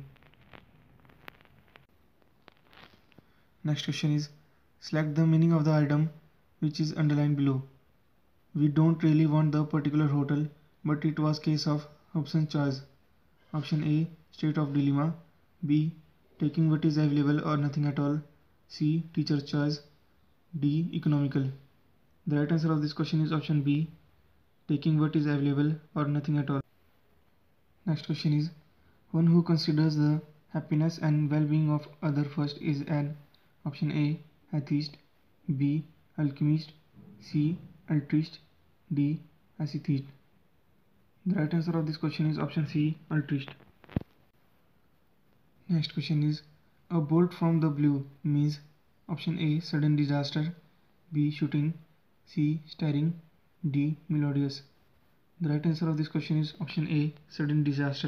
Next question is select the meaning of the item which is underlined below. We don't really want the particular hotel, but it was case of Hobson's choice. Option A state of dilemma, B taking what is available or nothing at all, C teacher's choice, D economical. The right answer of this question is option B taking what is available or nothing at all. Next question is one who considers the happiness and well-being of other first is an option A atheist, B alchemist, C altruist, D ascete. The right answer of this question is option C altruist. Next question is a bolt from the blue means option A sudden disaster, B shooting, C staring, D melodious. The right answer of this question is option A sudden disaster.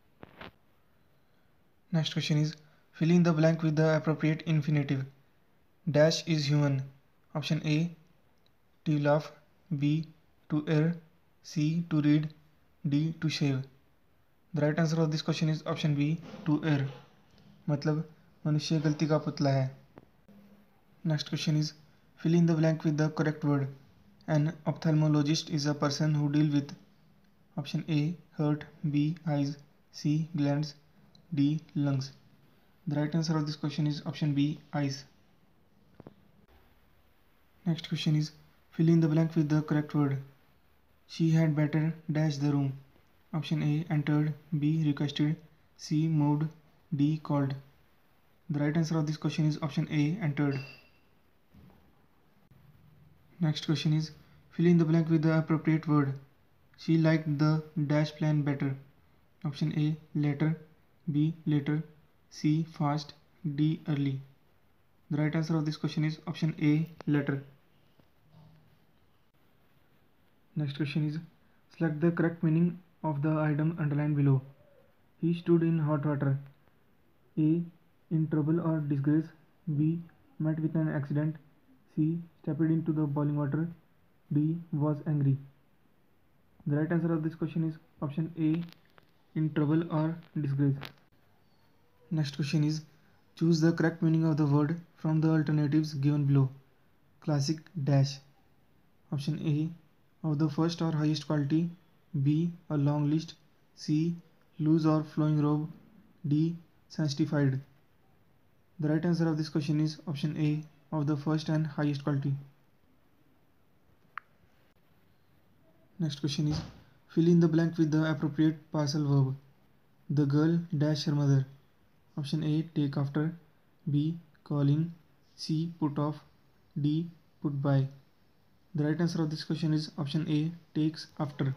Next question is fill in the blank with the appropriate infinitive. Dash is human. Option A to laugh, B to err, C to read, D to shave. The right answer of this question is option B to err. मतलब मनुष्य गलती का पुतला है. Next question is fill in the blank with the correct word. An ophthalmologist is a person who deal with option A heart, B eyes, C glands, D lungs. The right answer of this question is option B eyes. Next question is fill in the blank with the correct word. She had better dash the room. Option A entered, B requested, C moved, D called. The right answer of this question is option A entered. Next question is fill in the blank with the appropriate word. She liked the dash plan better. Option A later, B later, C fast, D early. The right answer of this question is option A later. Next question is select the correct meaning of the item underlined below. He stood in hot water. A in trouble or disgrace, B met with an accident, C stepped into the boiling water, D was angry. The right answer of this question is option A in trouble or disgrace. Next question is choose the correct meaning of the word from the alternatives given below. Classic dash. Option A of the first or highest quality, B a long list, C loose or flowing robe, D sanctified. The right answer of this question is option A of the first and highest quality. Next question is, fill in the blank with the appropriate partial verb. The girl dash her mother. Option A, take after. B, call in. C, put off. D, put by. The right answer of this question is option A, takes after.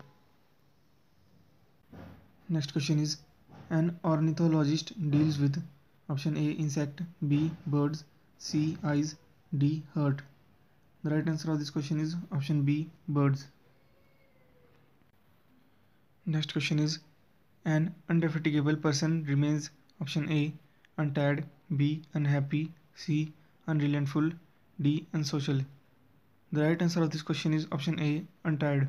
Next question is, an ornithologist deals with option A, insect, B, birds, C, eyes, D, hurt. The right answer of this question is option B, birds. Next question is, an indefatigable person remains option A, untired, B, unhappy, C, unrelenting, D, unsocial. The right answer of this question is option A, untired.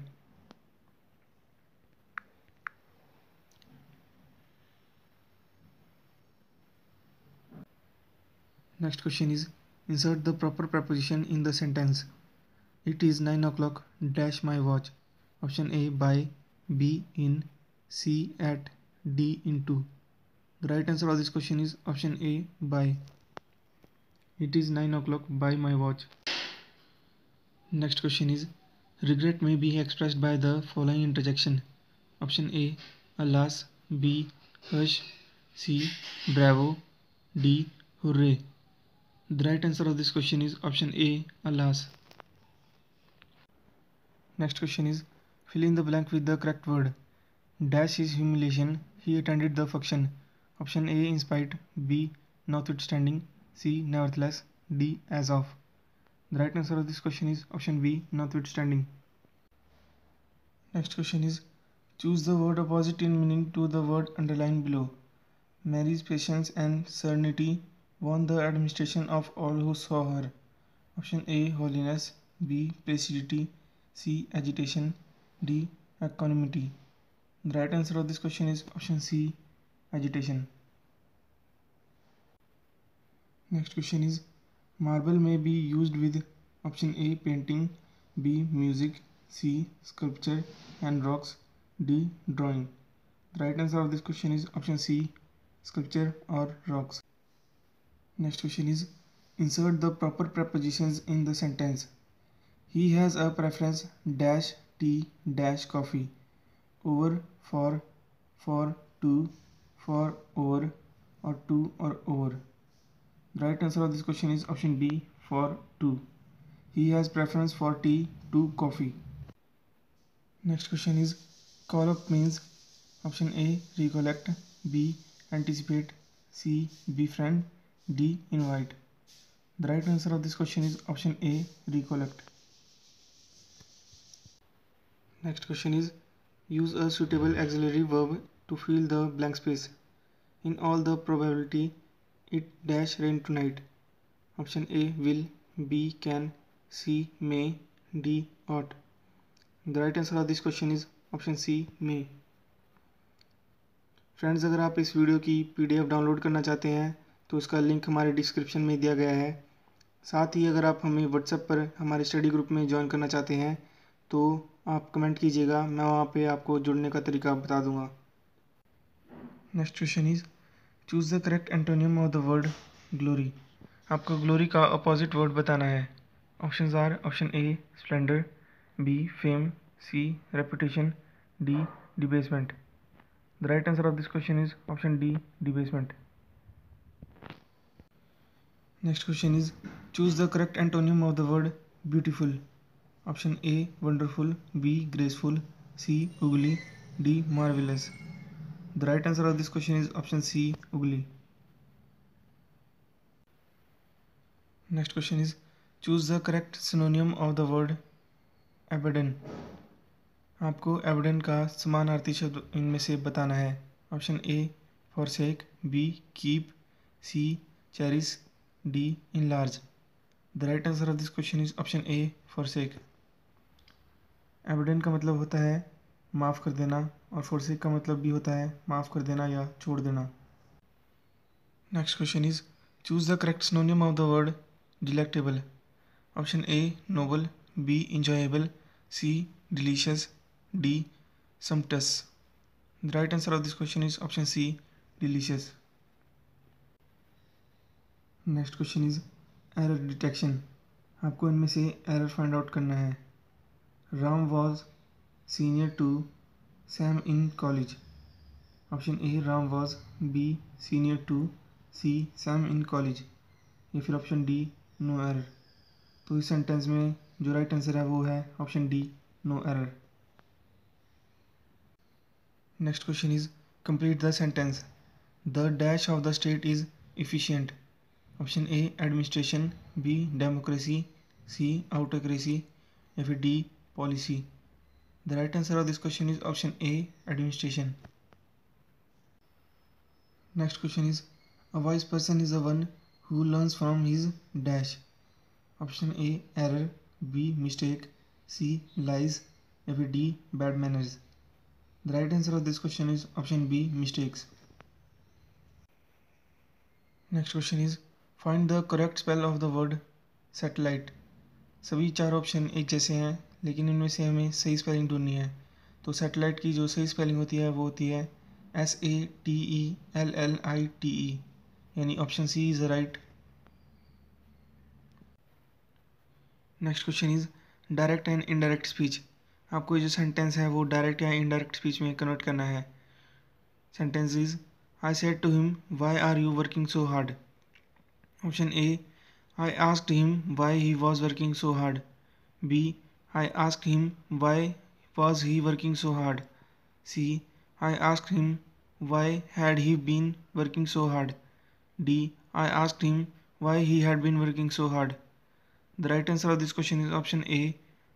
Next question is, insert the proper preposition in the sentence. It is 9 o'clock dash my watch. Option A, by, B, in, C, at, D, into. The right answer of this question is option A, by. It is 9 o'clock by my watch. Next question is, regret may be expressed by the following interjection. Option A, alas, B, hush, C, bravo, D, hooray. The right answer of this question is option A, alas. Next question is, fill in the blank with the correct word. Dash is humiliation, he attended the function. Option A, in spite, B, notwithstanding, C, nevertheless, D, as of. The right answer of this question is option B, notwithstanding. Next question is, choose the word opposite in meaning to the word underlined below. Mary's patience and serenity won the admiration of all who saw her. Option A, holiness, B, placidity, C, agitation, D, equanimity. The right answer of this question is option C, agitation. Next question is, marble may be used with option A, painting, B, music, C, sculpture and rocks, D, drawing. The right answer of this question is option C, sculpture or rocks. Next question is, insert the proper prepositions in the sentence. He has a preference dash tea dash coffee over, for, to, for, over, or to, or over. The right answer of this question is option B, for, to. He has preference for tea to coffee. Next question is, call up means option A, recollect, B, anticipate, C, befriend, D, invite. The right answer of this question is option A, recollect. Next question is, use a suitable auxiliary verb to fill the blank space. In all the probability, it dash rain tonight. Option A, will, B, can, C, may, D, ought. The right answer of this question is option C, may. Friends, अगर आप इस वीडियो की PDF डाउनलोड करना चाहते हैं तो उसका लिंक हमारे डिस्क्रिप्शन में दिया गया है। साथ ही अगर आप हमें WhatsApp पर हमारे स्टडी ग्रुप में ज्वाइन करना चाहते हैं तो आप कमेंट कीजिएगा, मैं वहाँ पे आपको जुड़ने का तरीका बता दूँगा। Next question is, choose the correct antonym of the word glory. आपको ग्लोरी का अपोजिट वर्ड बताना है। Options are option A, splendour, B, fame, C, reputation, D, debasement. The right answer of this question is option D, debasement. Next question is, choose the correct antonym of the word beautiful. Option A, wonderful, B, graceful, C, ugly, D, marvellous. The right answer of this question is option C, ugly. Next question is, choose the correct synonym of the word abandon. आपको abandon का समानार्थी शब्द इनमें से बताना है। Option A, forsake, B, keep, C, cherish, D, enlarge. The right answer of this question is option A, forsake. abandon का मतलब होता है माफ़ कर देना और forsake का मतलब भी होता है माफ़ कर देना या छोड़ देना। Next question is, choose the correct synonym of the word delectable. Option A, noble, B, enjoyable, C, delicious, D, sumptuous. The right answer of this question is option C, delicious. Next question is, error detection. आपको इनमें से एरर फाइंड आउट करना है। Ram was senior to Sam in college? Option A Ram was, B senior to, C Sam in college, या फिर ऑप्शन डी नो एरर। तो इस सेंटेंस में जो राइट आंसर है वो है option D no error. Next question is complete the sentence. The dash of the state is efficient. Option A administration, B democracy, C autocracy, या फिर D policy. The right answer of this question is option A administration. Next question is a wise person is the one who learns from his dash. Option A error, B mistake, C lies, या फिर D bad manners. The right answer of this question is option B mistakes. Next question is find the correct spell of the word satellite. सभी चार ऑप्शन एक जैसे हैं लेकिन इनमें से हमें सही स्पेलिंग ढूंढनी है। तो सैटेलाइट की जो सही स्पेलिंग होती है वो होती है SATELLITE, यानी option C is the right. Next question is direct and indirect speech. आपको जो सेंटेंस है वो डायरेक्ट या इनडायरेक्ट स्पीच में कन्वर्ट करना है। Sentence is I said to him why are you working so hard. Option A I asked him why he was working so hard, B I asked him why was he working so hard, C I asked him why had he been working so hard, D I asked him why he had been working so hard. The right answer of this question is option A,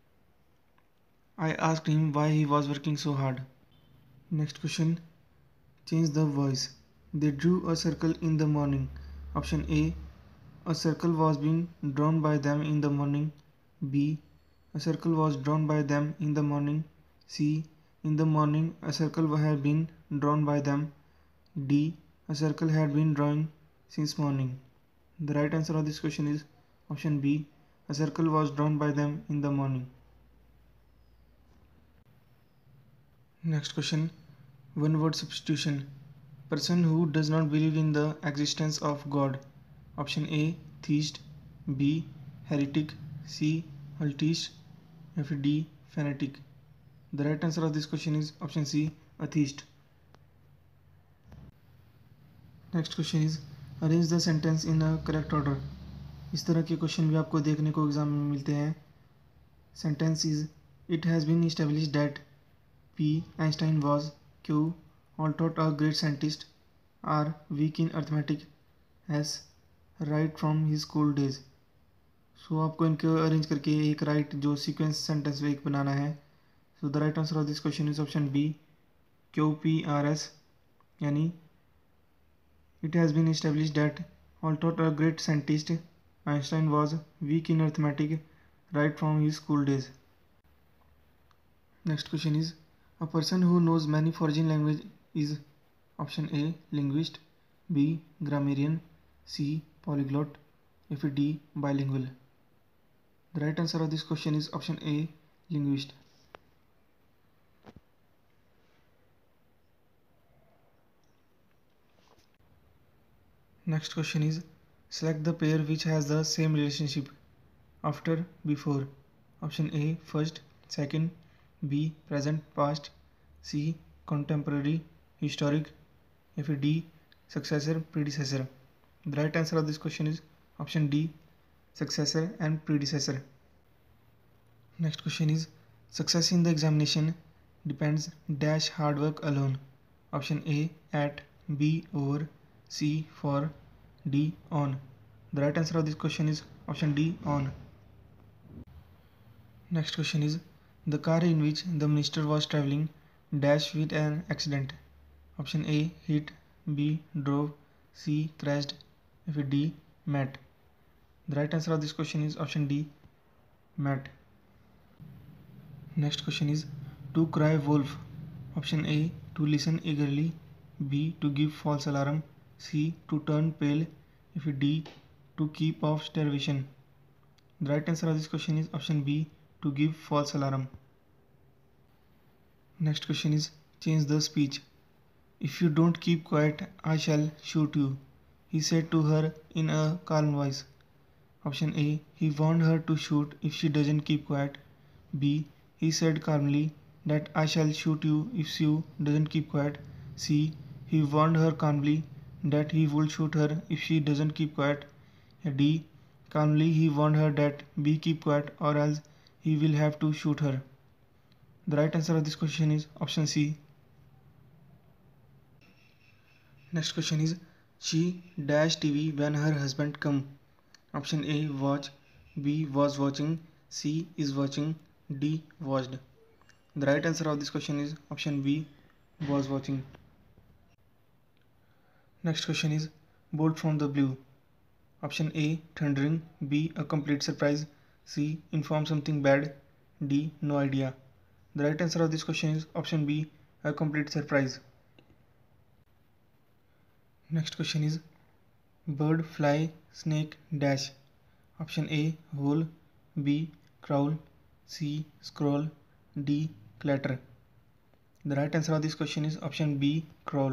I asked him why he was working so hard. Next question, change the voice. They drew a circle in the morning. Option A, a circle was being drawn by them in the morning, B a circle was drawn by them in the morning, C in the morning a circle had been drawn by them, D a circle had been drawn since morning. The right answer of this question is option B, a circle was drawn by them in the morning. Next question, one word substitution. Person who does not believe in the existence of God. Option A theist, B heretic, C atheist, या फिर D fanatic. The right answer of this question is option C, atheist. Next question is arrange the sentence in a correct order. इस तरह के क्वेश्चन भी आपको देखने को एग्जाम में मिलते हैं। Sentence is it has been established that P Einstein was, Q all taught a great scientist, R weak in arithmetic, S right from his school days. So आपको इनको अरेंज करके एक राइट जो सीक्वेंस सेंटेंस एक बनाना है। So the right answer of this question is option B, QPRS, यानी it has been established that although a great scientist, Einstein was weak in arithmetic right from his school days. Next question is a person who knows many foreign languages is option A linguist, B grammarian, C polyglot, या फिर D bilingual. The right answer of this question is option A linguist. Next question is select the pair which has the same relationship after before. Option A first, second, B present past, C contemporary historic, या फिर D successor predecessor. The right answer of this question is option D successor and predecessor. Next question is success in the examination depends dash hard work alone. Option A at, B over, C for, D on. The right answer of this question is option D on. Next question is the car in which the minister was travelling dash with an accident. Option A hit, B drove, C crashed, या फिर D met. The right answer of this question is option D met. Next question is to cry wolf. Option A to listen eagerly, B to give false alarm, C to turn pale, या फिर D to keep off starvation. The right answer of this question is option B to give false alarm. Next question is change the speech. If you don't keep quiet, I shall shoot you, he said to her in a calm voice. Option A he warned her to shoot if she doesn't keep quiet, B he said calmly that I shall shoot you if she doesn't keep quiet. C. He warned her calmly that he would shoot her if she doesn't keep quiet. D. Calmly he warned her that B. Keep quiet or else he will have to shoot her. The right answer of this question is option C. Next question is, she dash TV when her husband come. Option A, watch. B, was watching. C, is watching. D, watched. The right answer of this question is option B, was watching. Next question is, bolt from the blue. Option A, thundering. B, a complete surprise. C, inform something bad. D, no idea. The right answer of this question is option B, a complete surprise. Next question is, bird, fly, snake, dash. Option A, hole. B, crawl. C, scroll. D, clatter. The right answer of this question is option B, crawl.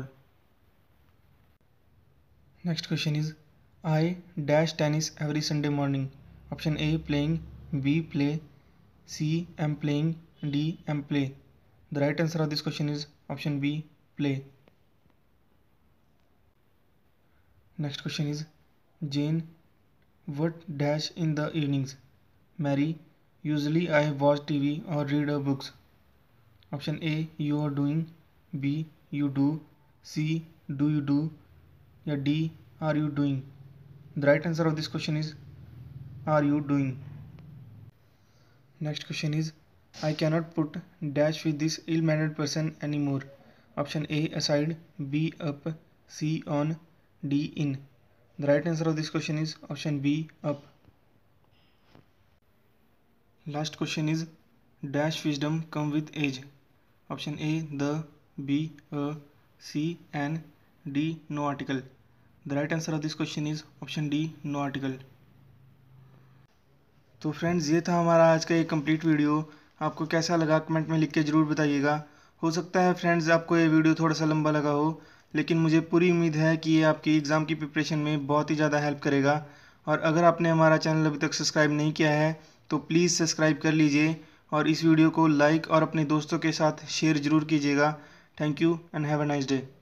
Next question is, I dash tennis every Sunday morning. Option A, playing. B, play. C, am playing. D, am play. The right answer of this question is option B, play. Next question is, Jane, what dash in the evenings? Mary, usually I watch TV or read books. Option A, you are doing. B, you do. C, do you do? या D, are you doing? The right answer of this question is, are you doing? Next question is, I cannot put dash with this ill-mannered person anymore. Option A, aside. B, up. C, on. D, in. The right answer of this question is option B, up. Last question is, dash wisdom come with age. Option A, the. B, a. C, an. D, no article. The right answer of this question is option D, no article. तो फ्रेंड्स, ये था हमारा आज का ये कंप्लीट वीडियो. आपको कैसा लगा कमेंट में लिख के ज़रूर बताइएगा. हो सकता है फ्रेंड्स आपको ये वीडियो थोड़ा सा लंबा लगा हो, लेकिन मुझे पूरी उम्मीद है कि ये आपकी एग्ज़ाम की प्रिपरेशन में बहुत ही ज़्यादा हेल्प करेगा. और अगर आपने हमारा चैनल अभी तक सब्सक्राइब नहीं किया है तो प्लीज़ सब्सक्राइब कर लीजिए और इस वीडियो को लाइक और अपने दोस्तों के साथ शेयर ज़रूर कीजिएगा. Thank you and have a nice day.